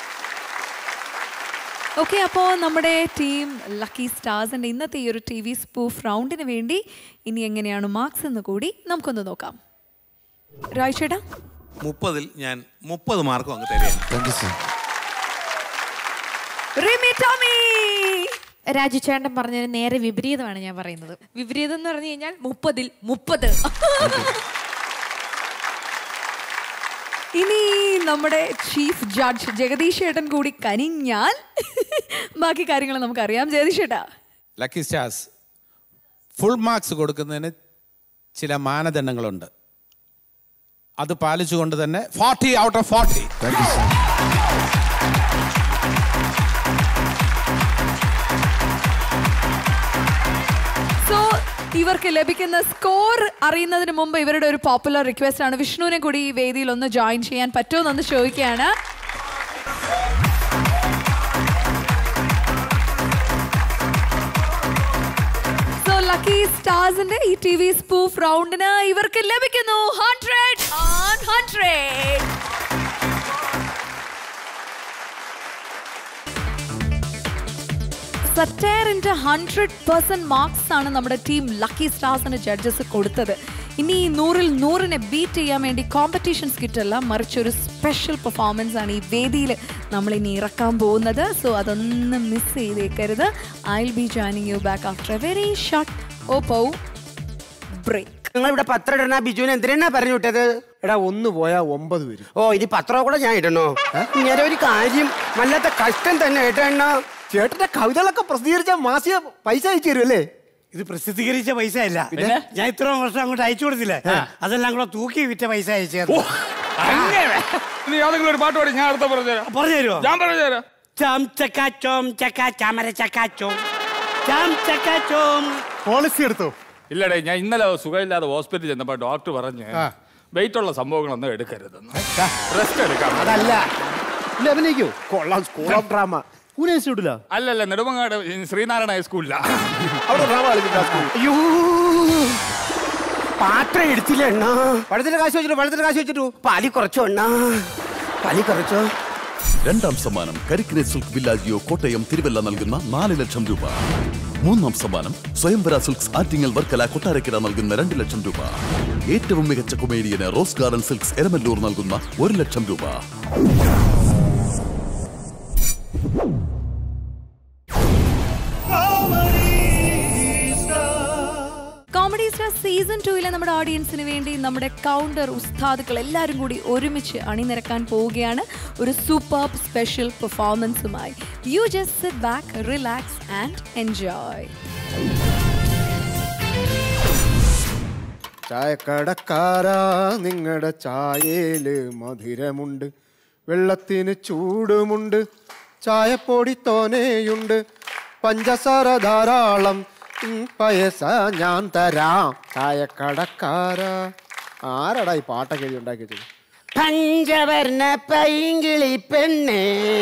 S2: ഓക്കെ, അപ്പോൾ നമ്മുടെ ടീം ലക്കി സ്റ്റാർസിൻ്റെ ഇന്നത്തെ ഈ ഒരു ടി വി സ്പൂഫ് റൗണ്ടിന് വേണ്ടി ഇനി എങ്ങനെയാണ് മാർക്സ് എന്ന് കൂടി നമുക്കൊന്ന് നോക്കാം. രാജേട്ടാ,
S3: മുപ്പതിൽ ഞാൻ മുപ്പത് മാർക്കും അങ്ങ് തരികയാണ്.
S2: റിമി ടോമി
S4: രാജുചേട്ടൻ പറഞ്ഞതിന് നേരെ വിപരീതമാണ് ഞാൻ പറയുന്നത്. വിപരീതം എന്ന് പറഞ്ഞു കഴിഞ്ഞാൽ മുപ്പതിൽ മുപ്പത്.
S2: ഇനി നമ്മുടെ ചീഫ് ജഡ്ജ് ജഗദീഷ് ഏട്ടൻ കൂടി കനിഞ്ഞാൽ ബാക്കി കാര്യങ്ങൾ നമുക്കറിയാം. ജഗദീഷ് ഏട്ടാ,
S3: ലക്കി സ്റ്റാർസ് ഫുൾ മാർക്സ് കൊടുക്കുന്നതിന് ചില മാനദണ്ഡങ്ങളുണ്ട്. അത് പാലിച്ചുകൊണ്ട് തന്നെ forty out of forty.
S2: So ഇവർക്ക് ലഭിക്കുന്ന സ്കോർ അറിയുന്നതിന് മുമ്പ് ഇവരുടെ ഒരു പോപ്പുലർ റിക്വസ്റ്റ് ആണ്, വിഷ്ണുവിനെ കൂടി ഈ വേദിയിൽ ഒന്ന് ജോയിൻ ചെയ്യാൻ പറ്റുമോ എന്ന് ചോദിക്കുകയാണ്. സോ ലക്കി സ്റ്റാർസിന്റെ ഈ ടി വി സ്പൂഫ് റൗണ്ടിന് ഇവർക്ക് ലഭിക്കുന്നു ഹൺഡ്രഡ് ഓൺ ഹൺഡ്രഡ്. സറ്റയറിന്റെ ഹൺഡ്രഡ് പെർസെന്റ് മാർക്സ് ആണ് നമ്മുടെ ടീം ലക്കി സ്റ്റാർസിന് ജഡ്ജസ് കൊടുത്തത്. ഇനി ഈ നൂറിൽ നൂറിനെ ബീറ്റ് ചെയ്യാൻ വേണ്ടി കോമ്പറ്റീഷൻ സ്കിറ്റ് അല്ല, മറിച്ച് ഒരു സ്പെഷ്യൽ പെർഫോമൻസ് ആണ് ഈ വേദിയിൽ നമ്മൾ ഇനി ഇറക്കാൻ പോകുന്നത്. സോ അതൊന്നും മിസ് ചെയ്തേക്കരുത്. I will be joining you back after a very short Oppo break.
S18: നിങ്ങൾ ഇവിടെ പത്രം ഇടണ ബിജുവിനെ എന്തിനാ പറഞ്ഞു വിട്ടത്?
S16: എടാ ഒന്ന് പോയാ ഒമ്പത് വരും.
S18: ഓ ഇനി പത്രം കൂടെ ഞാൻ ഇടണോ? ഇങ്ങനെ ഒരു കാര്യം വല്ലാത്ത കഷ്ടം തന്നെ ഇടണ.
S16: ചേട്ടന്റെ കവിതകളൊക്കെ പ്രസിദ്ധീകരിച്ച മാസിക പൈസ അയച്ചു തരും അല്ലേ?
S19: ഇത് പ്രസിദ്ധീകരിച്ച പൈസ അല്ല, ഞാൻ ഇത്രയും വർഷം അങ്ങോട്ട് അയച്ചു കൊടുത്തില്ലേ, അതെല്ലാം കൂടെ തൂക്കി വിറ്റ പൈസ അയച്ചു.
S20: നീ ഏതെങ്കിലും ഒരു പാട്ട് പാടി, ഞാൻ അടുത്ത പറഞ്ഞുതരാം.
S19: പറഞ്ഞുതരുമോ?
S20: ഞാൻ പറഞ്ഞുതരാം.
S19: ചാം ചക്കാ ചോം ചക്കാ ചാമര ചക്കാ ചോം ചാം ചക്കാ ചോം.
S16: പോളിസി എടുത്തോ?
S20: ഇല്ലടേ, ഞാൻ ഇന്നലെ സുഖമില്ലാതെ ഹോസ്പിറ്റലിൽ ചെന്നപ്പോൾ ഡോക്ടർ പറഞ്ഞ് വെയിറ്റ് ഉള്ള സംഭവങ്ങളൊന്നും എടുക്കരുതെന്ന്. റെസ്റ്റ് എടുക്കാം.
S16: അതല്ല അഭിനയിക്കോ? കൊള്ളാം. സ്കൂൾ ഓഫ് ഡ്രാമ ഇൻസ്റ്റിറ്റ്യൂട്ടിലാ?
S20: അല്ലല്ല, നെടുമങ്ങാട് ശ്രീനാരായണ ഹൈസ്കൂളിലാ.
S16: അവിടെ ഡ്രാമ കളിക്കുന്ന
S18: അയ്യോ പാത്രം എടുത്തില്ല എണ്ണ.
S16: പഴത്തിന്റെ കാശ് വെച്ചിട്ടു പഴത്തിന്റെ കാശ് വെച്ചിട്ടു
S18: പാലി കുറച്ചോ എണ്ണ, പാലി കുറച്ചോ.
S21: രണ്ടാം സമ്മാനം കരിക്കിനെ സിൽക്ക് വില്ലാജിയോ കോട്ടയം തിരുവല്ല നൽകുന്ന നാല് ലക്ഷം രൂപ. മൂന്നാം സമ്മാനം സ്വയംവര സിൽക്സ് ആറ്റിങ്ങൽ വർക്കല കൊട്ടാരക്കര നൽകുന്ന രണ്ട് ലക്ഷം രൂപ. ഏറ്റവും മികച്ച കൊമേഡിയന് റോസ് ഗാർഡൻ സിൽക്സ് എരമല്ലൂർ നൽകുന്ന ഒരു ലക്ഷം രൂപ.
S2: കോമഡി സ്റ്റാർ സീസൺ ടൂയിലെ നമ്മുടെ ഓഡിയൻസിന് വേണ്ടി നമ്മുടെ കൗണ്ടർ ഉസ്താദുക്കൾ എല്ലാവരും കൂടി ഒരുമിച്ച് അണിനിരക്കാൻ പോവുകയാണ് ഒരു സൂപ്പർ സ്പെഷ്യൽ പെർഫോമൻസുമായി. You just sit back, relax and enjoy.
S16: ചായക്കടക്കാരാ, നിങ്ങളുടെ ചായയില് മധുരമുണ്ട്, വെള്ളത്തിന് ചൂടുമുണ്ട്, ചായപ്പൊടി തോനെയുണ്ട്, പഞ്ചസാര ധാരാളം, പൈസ ഞാൻ തരാം. ചായക്കടക്കാരാ. ആരാടാ ഈ പാട്ടൊക്കെ എഴുതി ഉണ്ടാക്കി വെച്ചത്?
S18: പഞ്ചവർണ്ണ പൈങ്കിളി പെണ്ണേ,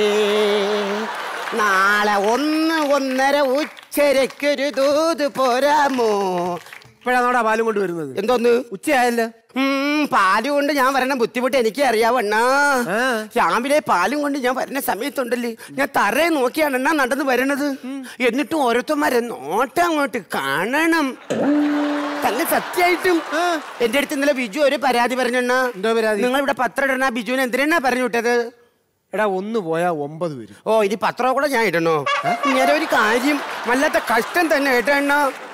S18: നാളെ ഒന്ന് ഒന്നര ഉച്ചരയ്ക്കൊരു ദൂത് പോരാമോ?
S16: ഇപ്പോഴാണോടാ പാലും കൊണ്ട് വരുന്നത്?
S18: എന്തോന്ന്
S16: ഉച്ചയായല്ലോ.
S18: പാല് കൊണ്ട് ഞാൻ വരണ ബുദ്ധിമുട്ട് എനിക്ക് അറിയാവണ്ണാ. രാവിലെ പാലും കൊണ്ട് ഞാൻ വരുന്ന സമയത്തുണ്ടല്ലേ, ഞാൻ തറയെ നോക്കിയാണ് എന്നാ നടന്ന് വരണത്. എന്നിട്ടും ഓരോരുത്തന്മാരെ നോട്ടം അങ്ങോട്ട് കാണണം. തന്നെ സത്യമായിട്ടും എന്റെ അടുത്ത് ഇന്നലെ ബിജു ഒരു പരാതി പറഞ്ഞെണ്ണ.
S16: എന്തോ പരാതി?
S18: നിങ്ങൾ ഇവിടെ പത്രം ഇടണ ബിജുവിനെ എന്തിനാ പറഞ്ഞു വിട്ടത്?
S16: എടാ ഒന്ന് പോയാ ഒമ്പത് വരും.
S18: ഓ ഇനി പത്രം കൂടെ ഞാൻ ഇടണോ? ഇങ്ങനെ ഒരു കാര്യം വല്ലാത്ത കഷ്ടം തന്നെ ഇടണ.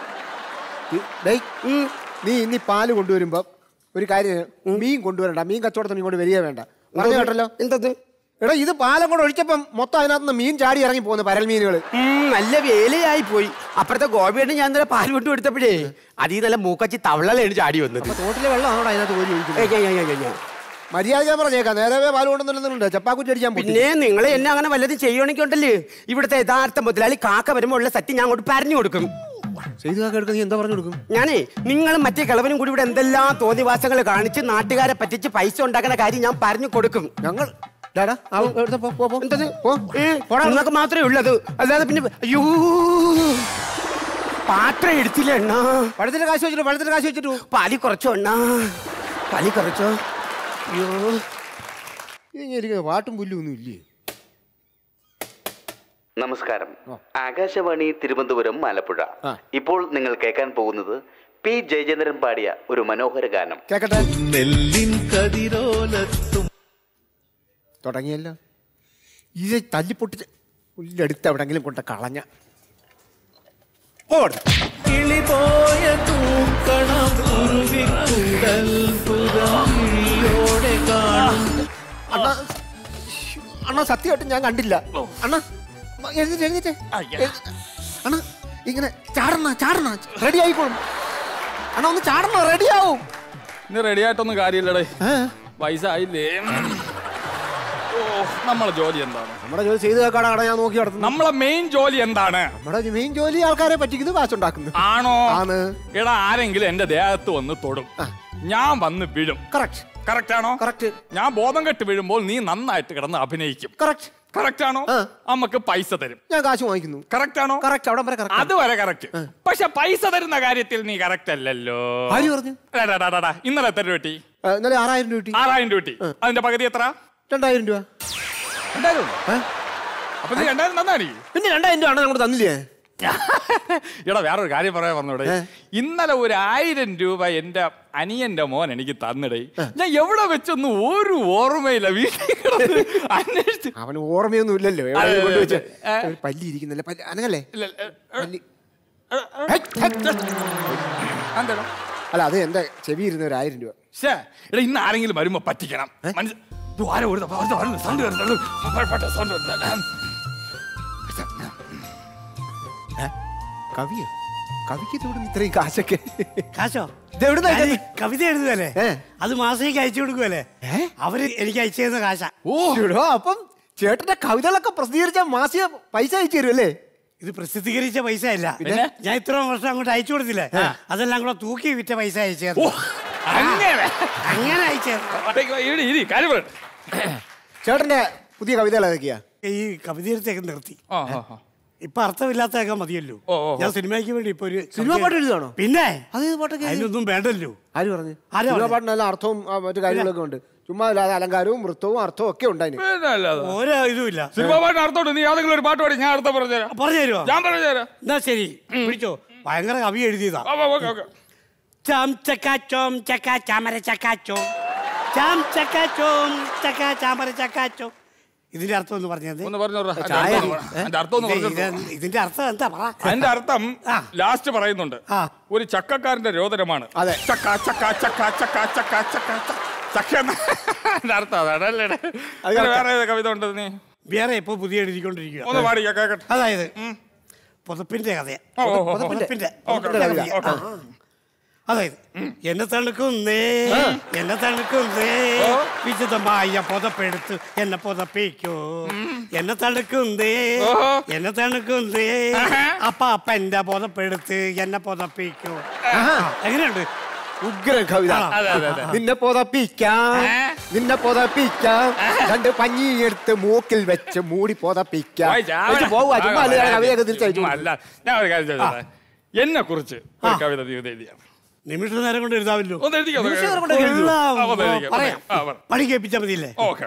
S16: നീ ഇനി പാല് കൊണ്ടുവരുമ്പോ ഒരു കാര്യം, മീൻ കൊണ്ടുവരണ്ട. മീൻ കച്ചവടത്തിന് ഇങ്ങോട്ട് വരിക വേണ്ട. പറഞ്ഞു കേട്ടല്ലോ.
S18: എന്തത്?
S16: എടാ ഇത് പാലം കൂടെ ഒഴിച്ചപ്പം മൊത്തം അതിനകത്ത് മീൻ ചാടി ഇറങ്ങി പോകുന്നു, പരൽ മീനുകൾ.
S18: നല്ല വേലയായി പോയി. അപ്പുറത്തെ ഗോപിയേട്ട് ഞാൻ ഇന്നലെ പാൽ വിട്ടു എടുത്തപ്പോഴേ അതീ നല്ല മൂക്കച്ചി തവളലാണ് ചാടി വന്നത്.
S16: തോട്ടിലെ വെള്ളം ആണോ അതിനകത്ത് പോയി ഒഴിക്കുന്നത്? മര്യാദ പറഞ്ഞേക്കാം. നേരവേ പാല് കൊണ്ടുവന്നിട്ടുണ്ട്, ചപ്പാക്കുറ്റി അടിക്കാൻ.
S18: പിന്നെ നിങ്ങൾ എന്നെ അങ്ങനെ വല്ലതും ചെയ്യണമെങ്കിൽ ഉണ്ടല്ലേ, ഇവിടുത്തെ യഥാർത്ഥ മുതലാളി കാക്ക വരുമ്പോൾ ഉള്ള സത്യം ഞാൻ അങ്ങോട്ട് പറഞ്ഞു കൊടുക്കും.
S16: നീ എന്താ പറഞ്ഞു കൊടുക്കും?
S18: ഞാനേ നിങ്ങളും മറ്റേ കിളവനും കൂടി ഇവിടെ എന്തെല്ലാം തോന്നിവാസങ്ങൾ കാണിച്ച് നാട്ടുകാരെ പറ്റിച്ച് പൈസ ഉണ്ടാക്കുന്ന കാര്യം ഞാൻ പറഞ്ഞു കൊടുക്കും.
S16: ഞങ്ങൾ
S18: നിങ്ങൾക്ക് മാത്രമേ ഉള്ളത്, അല്ലാതെ പിന്നെ അയ്യോ പാത്രം എടുത്തില്ല എണ്ണ.
S16: പഴത്തിന്റെ കാശ് വെച്ചിട്ടു പഴത്തിന്റെ കാശ് വെച്ചിട്ടു
S18: പാലി കുറച്ചോ എണ്ണ, പാലി കുറച്ചോ. അയ്യോ
S16: ഇങ്ങനെ പാട്ടും പുല്ലും ഒന്നും ഇല്ലേ?
S6: നമസ്കാരം. ആകാശവാണി തിരുവനന്തപുരം ആലപ്പുഴ. ഇപ്പോൾ നിങ്ങൾ കേൾക്കാൻ പോകുന്നത് പി ജയചന്ദ്രൻ പാടിയ ഒരു മനോഹര ഗാനം.
S16: കേക്കട്ടെ.
S14: നെല്ലിൻ കതിരോലത്തും
S16: തുടങ്ങിയല്ലോ. ഇത് തല്ലിപ്പൊട്ടിച്ച് പുല്ലെടുത്ത് എവിടെങ്കിലും കൊണ്ട് കളഞ്ഞ
S14: കിളിപോയ തൂക്കണം കുരുവിക്കുടൽ പുറമിഴിയോടെ കാണും.
S16: അണ്ണ അണ്ണ സത്യമായിട്ട് ഞാൻ കണ്ടില്ല. അണ്ണ എഴുതിട്ട് എഴുതിട്ട് അണ്ണ ഇങ്ങനെ ചാടണ ചാടണ റെഡി ആയിക്കോളും. അണ്ണ ഒന്ന് ചാടണ റെഡി ആവും.
S20: ഇന്ന് റെഡി ആയിട്ടൊന്നും കാര്യമില്ലടേ, പൈസ ആയില്ലേ. ഓ, നമ്മളെ ജോലി എന്താണ്?
S16: നമ്മുടെ ജോലി ചെയ്ത് കേൾക്കാടാ ഞാൻ നോക്കി നടത്തുന്നു.
S20: നമ്മളെ മെയിൻ ജോലി എന്താണ്?
S16: നമ്മുടെ മെയിൻ ജോലി ആൾക്കാരെ പറ്റിക്കുന്നത് കാശുണ്ടാക്കുന്നു.
S20: ആണോ?
S16: ആണ്.
S20: എടാ, ആരെങ്കിലും എന്റെ ദേഹത്ത് വന്ന് തൊടും, ഞാൻ വന്ന് വീഴും.
S16: കറക്റ്റ്
S20: കറക്റ്റ് ആണോ?
S16: കറക്റ്റ്.
S20: ഞാൻ ബോധം കെട്ട് വീഴുമ്പോൾ നീ നന്നായിട്ട് കിടന്ന് അഭിനയിക്കും.
S16: കറക്റ്റ്.
S20: കറക്റ്റ് ആണോ? നമുക്ക് പൈസ തരും,
S16: ഞാൻ കാശ് വാങ്ങിക്കുന്നു.
S20: കറക്റ്റ് ആണോ?
S16: കറക്റ്റ്. അവിടെ വരെ കറക്റ്റ്.
S20: അതുവരെ കറക്റ്റ്. പക്ഷെ പൈസ തരുന്ന കാര്യത്തിൽ നീ കറക്റ്റ് അല്ലല്ലോ.
S16: ആര് പറഞ്ഞു?
S20: ഇന്നലെ എത്ര രൂപ കിട്ടി?
S16: ഇന്നലെ ആറായിരം രൂപ കിട്ടി.
S20: ആറായിരം രൂപ കിട്ടി. അതിന്റെ പകുതി എത്ര?
S16: രണ്ടായിരം രൂപ.
S20: രണ്ടായിരം? അപ്പൊ നീ രണ്ടായിരം തന്നാടി.
S16: പിന്നെ രണ്ടായിരം രൂപ ആണ് അങ്ങോട്ട് തന്നില്ലേ?
S20: എടാ, വേറൊരു കാര്യം പറയാൻ പറഞ്ഞൂടെ? ഇന്നലെ ഒരു ആയിരം രൂപ എന്റെ അനിയന്റെ മോൻ എനിക്ക് തന്നിടേ. ഞാൻ എവിടെ വെച്ചൊന്നും ഒരു ഓർമ്മയില്ല. വീട്ടിൽ അന്വേഷിച്ചു.
S16: അവന് ഓർമ്മയൊന്നും ഇല്ലല്ലോ. പല്ലി ഇരിക്കുന്നില്ല. അനങ്ങല്ലേ? അല്ല, അത് എന്റെ ചെവി ഇരുന്ന ഒരു ആയിരം രൂപ.
S20: എടാ, ഇന്ന് ആരെങ്കിലും വരുമ്പോ പറ്റിക്കണം.
S16: കവിയോ? കവിക്ക് ഇത്രയും കാശൊക്കെ?
S19: കാശോ? കവിത എഴുതുവല്ലേ, അത് മാസേക്ക് അയച്ചു കൊടുക്കുവല്ലേ, അവര് എനിക്ക് അയച്ചു തരുന്ന കാശാ.
S16: ഓ, അപ്പം ചേട്ടന്റെ കവിതകളൊക്കെ പ്രസിദ്ധീകരിച്ച മാസിക പൈസ അയച്ചു തരും അല്ലേ?
S19: ഇത് പ്രസിദ്ധീകരിച്ച പൈസ അല്ല, ഞാൻ ഇത്ര വർഷം അങ്ങോട്ട് അയച്ചു കൊടുത്തില്ലേ, അതെല്ലാം കൂടെ തൂക്കി വിറ്റ പൈസ അയച്ചു തരും. അങ്ങനെ അയച്ചു.
S16: ചേട്ടന്റെ പുതിയ കവിതകൾ ഏതൊക്കെയാ?
S19: ഈ കവിതയൊക്കെ നിർത്തി. ഇപ്പൊ അർത്ഥമില്ലാത്തൊക്കെ മതിയല്ലോ. ഞാൻ സിനിമയ്ക്ക് വേണ്ടി ഇപ്പൊ ഒരു
S16: സിനിമ പാട്ട് എഴുതുകയാണോ?
S19: പിന്നെ
S16: അത് പാട്ടൊക്കെ
S19: അതിനൊന്നും വേണ്ടല്ലോ.
S16: ആര് പറഞ്ഞു? സിനിമ പാട്ടിന് നല്ല അർത്ഥവും മറ്റു കാര്യങ്ങളൊക്കെ ഉണ്ട്. ചുമ്മാ അല്ലാതെ അലങ്കാരവും വൃത്തവും അർത്ഥവും ഒക്കെ ഉണ്ട് അതിന്.
S19: ഓരോ ഇതുമില്ല.
S20: സിനിമ പാട്ടിന് അർത്ഥമുണ്ട്. നീ ഏതെങ്കിലും ഒരു പാട്ട് പാടി, ഞാൻ അർത്ഥം പറഞ്ഞുതരാം.
S19: പറഞ്ഞുതരുമോ?
S20: ഞാൻ പറഞ്ഞുതരാം.
S19: എന്നാ ശരി, പിടിച്ചോ. ഭയങ്കര കവി എഴുതിയതാ. ചാം ചക്കാച്ചോം ചക്കാ ചാമര ചക്കാച്ചോ, ചാം ചക്കാച്ചോം ചക്കാ ചാമര ചക്കാച്ചോ. ഇതിന്റെ അർത്ഥം ഒന്ന് പറഞ്ഞത്. ഇതിന്റെ അർത്ഥം എന്താ?
S20: അതിന്റെ അർത്ഥം ലാസ്റ്റ് പറയുന്നുണ്ട്. ഒരു ചക്കക്കാരന്റെ രോദനമാണ്. ചക്ക ചക്ക ചക്ക ചക്ക ചക്ക ചക്ക ചക്ക എന്ന അർത്ഥം അതാണല്ലേ. വേറെ കവിത ഉണ്ട് നീ?
S19: വേറെ ഇപ്പൊ പുതിയ എഴുതിക്കൊണ്ടിരിക്കുക.
S20: ഒന്ന് പാടി കേക്കട്ടെ.
S19: അതായത് പുതപ്പിന്റെ കഥയാ. പുതപ്പിന്റെ അതായത് എന്നെ തണുക്കുന്നേ എന്നെ തണുക്കുന്നേ വിശദമായ പുതപ്പെടുത്ത് എന്നെ പുതപ്പിക്കോ, എന്നെ തണുക്കുന്നേ എന്നെ തണുക്കുന്നേ അപ്പാപ്പന്റെ പുതപ്പെടുത്ത് എന്നെ പുതപ്പിക്കോ. എങ്ങനെയുണ്ട്?
S16: ഉഗ്ര കവിത. നിന്നെ പുതപ്പിക്കാം നിന്നെ പുതപ്പിക്കാം രണ്ട് പഞ്ഞി എടുത്ത് മൂക്കിൽ വെച്ച് മൂടി പുതപ്പിക്കാം. കവിതയൊക്കെ തിരിച്ചയച്ചു.
S20: എന്നെ കുറിച്ച് കവിത എഴുതിയാണ്.
S19: നിമിഷ നേരം കൊണ്ട് എഴുതാമല്ലോ. പണി കേൾപ്പിച്ചാ മതിയല്ലേ?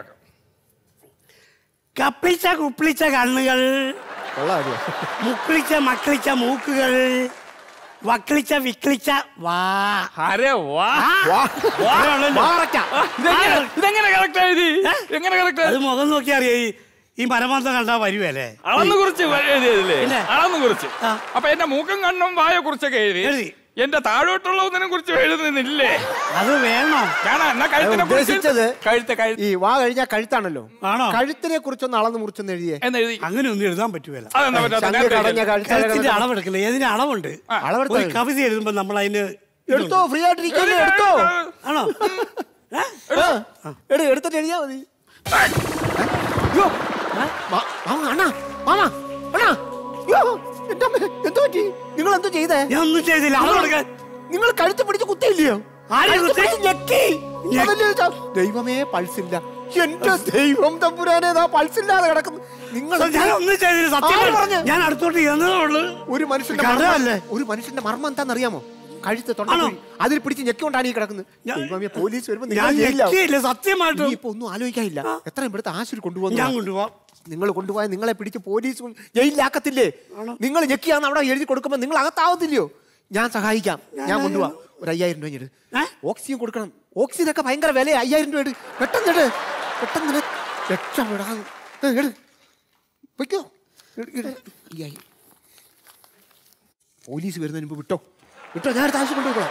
S19: കപ്പിളിച്ച കുപ്പിളിച്ച കണ്ണുകൾ, മുക്കിളിച്ച മക്കളിച്ച മൂക്കുകൾ, വക്കിളിച്ച വിക്കിളിച്ച വാ.
S20: അത്
S19: മുഖം നോക്കി അറിയാ. ഈ മരമാന്തം കണ്ടാ വരുവല്ലേ?
S20: അളന്ന് കുറിച്ച് എഴുതിയതില്ലേ? അളന്ന് കുറിച്ച്. അപ്പൊ എന്റെ മൂക്കും കണ്ണും വായെ കുറിച്ചൊക്കെ എഴുതി. എന്റെ താഴോട്ടുള്ള ഒന്നിനെ കുറിച്ച് എഴുതുന്നില്ലേ?
S19: അത് വേണോ?
S16: ഈ വാ കഴിഞ്ഞാൽ കഴുത്താണല്ലോ. കഴുത്തിനെ കുറിച്ചൊന്ന് അളന്ന് മുറിച്ചൊന്ന് എഴുതിയേ.
S19: അങ്ങനെ ഒന്നും എഴുതാൻ പറ്റൂല. കഴുത്തിന്റെ അളവെടുക്കില്ല. ഏതിന് അളവുണ്ട്. ഒരു കവിത എഴുതുമ്പോ നമ്മൾ അതിന്
S16: എടുത്തോ, ഫ്രീ ആയിട്ടിരിക്കല്ലേ, എടുത്തോ.
S19: ആണോ?
S16: എടുത്തിട്ട് എഴുതിയാ മതി. അണ്ണാ മാമാ അണ്ണാ, എന്തോ പറ്റി? നിങ്ങൾ എന്തോ ചെയ്തേ?
S19: ഞാൻ ഒന്നും ചെയ്തില്ല.
S16: നിങ്ങൾ കഴുത്ത് പിടിച്ച് കുത്തിയില്ലയോ? ദൈവമേ, പൾസില്ല. എന്റെ ദൈവം തമ്പുരാനെ, പൾസില്ലാതെ കിടക്കുന്നു. നിങ്ങൾ
S19: ഞാൻ അടുത്തോട്ട്
S16: ഒരു മനുഷ്യന്റെ ഒരു മനുഷ്യന്റെ മർമ്മം എന്താണെന്നറിയാമോ? കഴുത്ത് തൊണ്ടോ അതിൽ പിടിച്ച് ഞെക്കൊണ്ടാണ് ഈ കിടക്കുന്നത്. ദൈവമേ, പോലീസ് വരുമ്പോ
S19: സത്യമായിട്ടും
S16: ഇപ്പൊ ഒന്നും ആലോചിക്കാനില്ല. എത്രയും പെടുത്ത് ആശുപത്രി കൊണ്ടുപോകുന്നു.
S19: ഞാൻ കൊണ്ടുപോകാം.
S16: നിങ്ങൾ കൊണ്ടുപോയാൽ നിങ്ങളെ പിടിച്ച് പോലീസ് ജയിലിലാക്കത്തില്ലേ? നിങ്ങൾ ഞെക്കിയാന്ന് അവിടെ എഴുതി കൊടുക്കുമ്പോൾ നിങ്ങൾ അകത്താവത്തില്ലയോ? ഞാൻ സഹായിക്കാം. ഞാൻ കൊണ്ടുപോവാം. ഒരു അയ്യായിരം രൂപ എടു. ഓക്സിജൻ കൊടുക്കണം. ഓക്സിജൻ ഒക്കെ ഭയങ്കര വില. അയ്യായിരം രൂപ എടു. പെട്ടെന്ന് എടു. പെട്ടെന്ന് രക്ഷപ്പെടാൻ എടു. വയ്ക്കോ. പോലീസ് വരുന്നതിന് മുമ്പ് വിട്ടോ വിട്ടോ ഞാൻ അടുത്ത ആവശ്യം കൊണ്ടുപോയിക്കോളാം.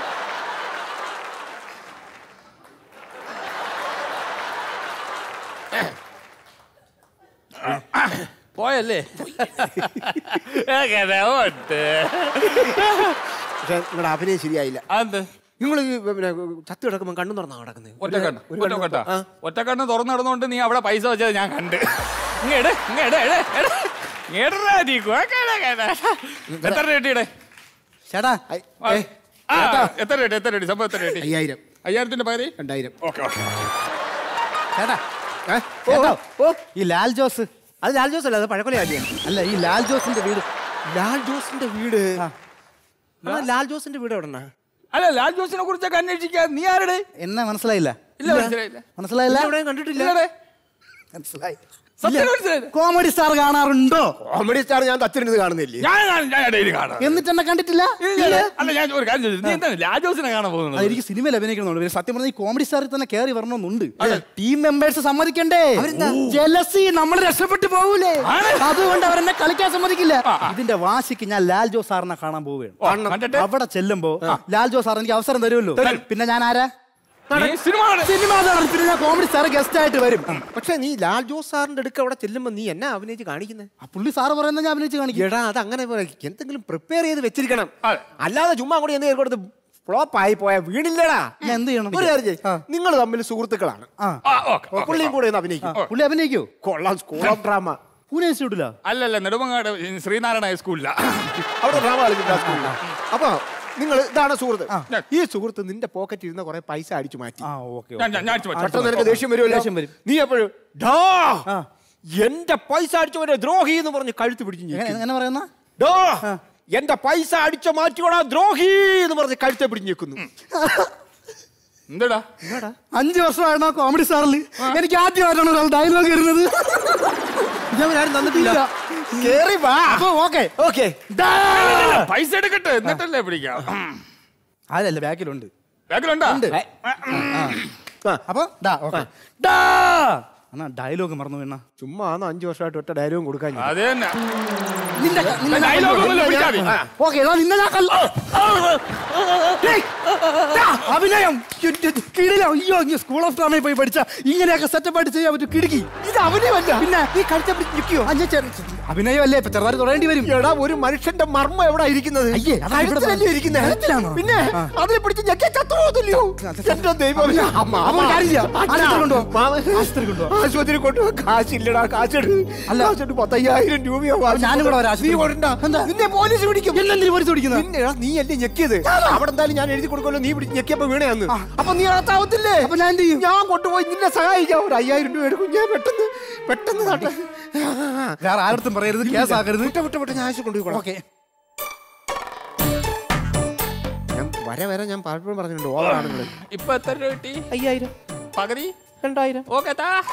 S20: പോയല്ലേ?
S16: പക്ഷെ നിങ്ങളുടെ അഭിനയം ശരിയായില്ല.
S20: അതെന്ത്?
S16: നിങ്ങൾ പിന്നെ ചത്ത് കിടക്കുമ്പോൾ കണ്ണു തുറന്നാ കിടക്കുന്നത്.
S20: ഒറ്റക്കണ്ണ് ഒറ്റക്കട്ട ഒറ്റക്കണ്ണ് തുറന്നു നടന്നുകൊണ്ട് നീ അവിടെ പൈസ വെച്ചത് ഞാൻ കണ്ട്. എത്ര രൂപയുടെ
S16: ചേട്ടാ
S20: എത്ര രൂപ എത്ര രൂപ സംഭവം എത്ര രൂപ?
S16: അയ്യായിരം.
S20: അയ്യായിരത്തിന്റെ പകരം
S16: രണ്ടായിരം.
S20: Okay okay.
S16: ചേട്ടാ ഈ ലാൽ ജോസ് അത് ലാൽ ജോസ് അല്ല, അത് പഴക്കൊലയാലിയ. അല്ല ഈ ലാൽ ജോസിന്റെ വീട് ലാൽ ജോസിന്റെ വീട് ലാൽ ജോസിന്റെ വീട് എവിടെ?
S20: അല്ല ലാൽ ജോസിനെ കുറിച്ചൊക്കെ അന്വേഷിക്കാൻ നീ ആരുടെ?
S16: എന്നാ മനസ്സിലായില്ല.
S20: ഇല്ല മനസ്സിലായില്ല.
S16: മനസ്സിലായില്ല. എവിടെയും കണ്ടിട്ടില്ല. മനസ്സിലായി.
S9: കോമഡി സ്റ്റാർ കാണാറുണ്ടോ?
S16: കോമഡി സ്റ്റാർ ഞാൻ തച്ചിരുന്നത് കാണുന്നില്ലേ?
S9: എന്നിട്ട് എന്നെ കണ്ടിട്ടില്ല.
S20: അല്ല ഞാൻ ഒരു കാര്യം ചോദിച്ചു, നീ എന്താണ് ലാജോസിനെ കാണാൻ പോകുന്നത്?
S9: എനിക്ക് സിനിമയിൽ അഭിനയിക്കണമെന്നുണ്ട്. സത്യം പറഞ്ഞാൽ ഈ കോമഡി സ്റ്റാറിൽ തന്നെ കയറി വരണമെന്നുണ്ട്. ടീം മെമ്പേഴ്സ് സമ്മതിക്കണ്ടേ? ജലസി നമ്മൾ രക്ഷപ്പെട്ടു പോകൂലേ, അതുകൊണ്ട് അവരെന്നെ കളിക്കാൻ സമ്മതിക്കില്ല. ഇതിന്റെ വാശിക്ക് ഞാൻ ലാൽ ജോസ് സാറിനെ കാണാൻ പോവുകയാണ്. അവിടെ ചെല്ലുമ്പോ ലാൽ ജോസ് സാർ എനിക്ക് അവസരം തരുമല്ലോ. പിന്നെ ഞാൻ ആരാ? സിനിമ പിന്നെ ഞാൻ കോമഡി സ്റ്റാർ ഗസ്റ്റ് ആയിട്ട് വരും.
S16: പക്ഷെ നീ ലാൽ ജോസ് സാറിന്റെ അടുക്ക അവിടെ ചെല്ലുമ്പോ നീ എന്നാ അഭിനയിച്ച് കാണിക്കുന്നത്?
S9: ആ പുള്ളി സാറ് പറയുന്ന ഞാൻ അഭിനയിച്ച് കാണിക്കും.
S16: എടാ അത് അങ്ങനെ എന്തെങ്കിലും പ്രിപ്പയർ ചെയ്ത് വെച്ചിരിക്കണം. അല്ലാതെ ചുമ്മാ കൂടി എന്തെങ്കിലും കൊടുത്ത് ഫ്ലോപ്പ് ആയി പോയാ വീണില്ലടാ.
S9: ഞാൻ എന്ത് ചെയ്യണം?
S16: ഒരു കാര്യം ചെയ്യ്, നിങ്ങൾ തമ്മിൽ സുഹൃത്തുക്കളാണ്, പുള്ളിയും കൂടെ ഒന്ന് അഭിനയിക്കും.
S9: പുള്ളി അഭിനയിക്കോ?
S16: കൊള്ളാം. സ്കൂൾ ഓഫ് ഡ്രാമ
S9: പൂനെ ഇൻസ്റ്റിറ്റ്യൂട്ടിലാ?
S20: അല്ലല്ല നെടുമങ്ങാട് ശ്രീനാരായണ ഹൈസ്കൂളില.
S16: അവിടെ ഡ്രാമ കളിക്കുന്ന സ്കൂളില. അപ്പൊ നിങ്ങൾ ഇതാണ് സുഹൃത്ത്. ഈ സുഹൃത്ത് നിന്റെ പോക്കറ്റിൽ ഇരുന്ന കുറെ പൈസ അടിച്ചു മാറ്റി. നിനക്ക് ദേഷ്യം വരുമല്ലോ. നീ എപ്പോഴും എന്റെ പൈസ അടിച്ചവരെ ദ്രോഹി എന്ന് പറഞ്ഞ് കഴുത്ത് പിടിച്ചു.
S9: എങ്ങനെ പറയുന്ന
S16: എന്റെ പൈസ അടിച്ച മാറ്റിയോടാ ദ്രോഹി എന്ന് പറഞ്ഞ് കഴുത്തെ പിടിച്ചു നിൽക്കുന്നു.
S20: എന്താടാ
S9: അഞ്ചു വർഷമായിരുന്നോ കോമഡി സ്റ്റാറിൽ? എനിക്ക് ആദ്യമായിട്ടാണ് ഒരാൾ ഡയലോഗ് വരുന്നത്.
S16: ഞാൻ ആരും തന്നിട്ടില്ല. കേറി വാ. ഓക്കെ ഓക്കെ
S20: പൈസ എടുക്കട്ടെ എന്നിട്ടല്ലേ പിടിക്കാം.
S9: അതല്ല ബാക്കിലുണ്ട്.
S20: ബാക്കിലുണ്ടോ?
S9: അപ്പൊ ഡയലോഗ് മറന്നു വീണ
S16: ചുമ്മാ അഞ്ചു വർഷമായിട്ട് ഒറ്റ ഡയലോഗ് കൊടുക്കാൻ.
S20: അതെ തന്നെ
S9: അഭിനയം അയ്യോ സ്കൂൾ ഓഫ് ഡ്രാമയിൽ പോയി പഠിച്ച ഇങ്ങനെയൊക്കെ സെറ്റപ്പ് ആയിട്ട് ചെയ്യാൻ പറ്റും. കിടക്കി
S16: ഇത് അഭിനയമല്ല. പിന്നെ നീ കഴുത്തെ പിടിച്ച് നിൽക്കിയോ?
S9: അഭിനയമല്ലേ ഇപ്പൊ ചെറുതായി തുടരേണ്ടി വരും.
S16: എടാ ഒരു മനുഷ്യന്റെ മർമ്മം എവിടെ ഇരിക്കുന്നത്? പിന്നെ അതിനെ പിടിച്ച് ഞെക്കിയ ചത്തുപോകത്തില്ലയോ? എന്റെ ദൈവം. ആശുപത്രി കൊണ്ടുപോ. കാശില്ലടാ. കാശെടു. കാശെടു. പത്തയ്യായിരം രൂപയോ. നിന്നെ പോലീസ് പിടിക്കും.
S9: പോലീസ് പിടിക്കുന്നത്
S16: നീ അല്ലേ ഞെക്കിയത്? അവിടെ എന്തായാലും ഞാൻ എഴുതി കൊടുക്കുമല്ലോ. നീ പിടിച്ച് ഞെക്കിയപ്പോ വീണയാന്ന്. അപ്പൊ നീ അകത്താവത്തില്ലേ?
S9: അപ്പൊ ഞാൻ എന്ത് ചെയ്യും?
S16: ഞാൻ കൊണ്ടുപോയി നിന്നെ സഹായിക്കാം. ഒരു അയ്യായിരം രൂപ എടുക്കും ഞാൻ. പെട്ടെന്ന് പെട്ടെന്ന് നാട്ടെ
S9: വേറെ ആരടുത്തും പറയരുത്, കേസ് ആക്കരുത്.
S16: വിട്ട വിട്ട വിട്ട ഞാൻ ആശു കൊണ്ടുപോയിക്കോളാം. ഓക്കെ ഞാൻ വരെ വരെ ഞാൻ പലപ്പോഴും പറഞ്ഞിട്ടുണ്ട് ഓവറാണ്.
S20: ഇപ്പൊ എത്ര രൂപ കിട്ടി?
S16: അയ്യായിരം.
S20: പകുതി
S16: രണ്ടായിരം.
S20: ഓക്കെ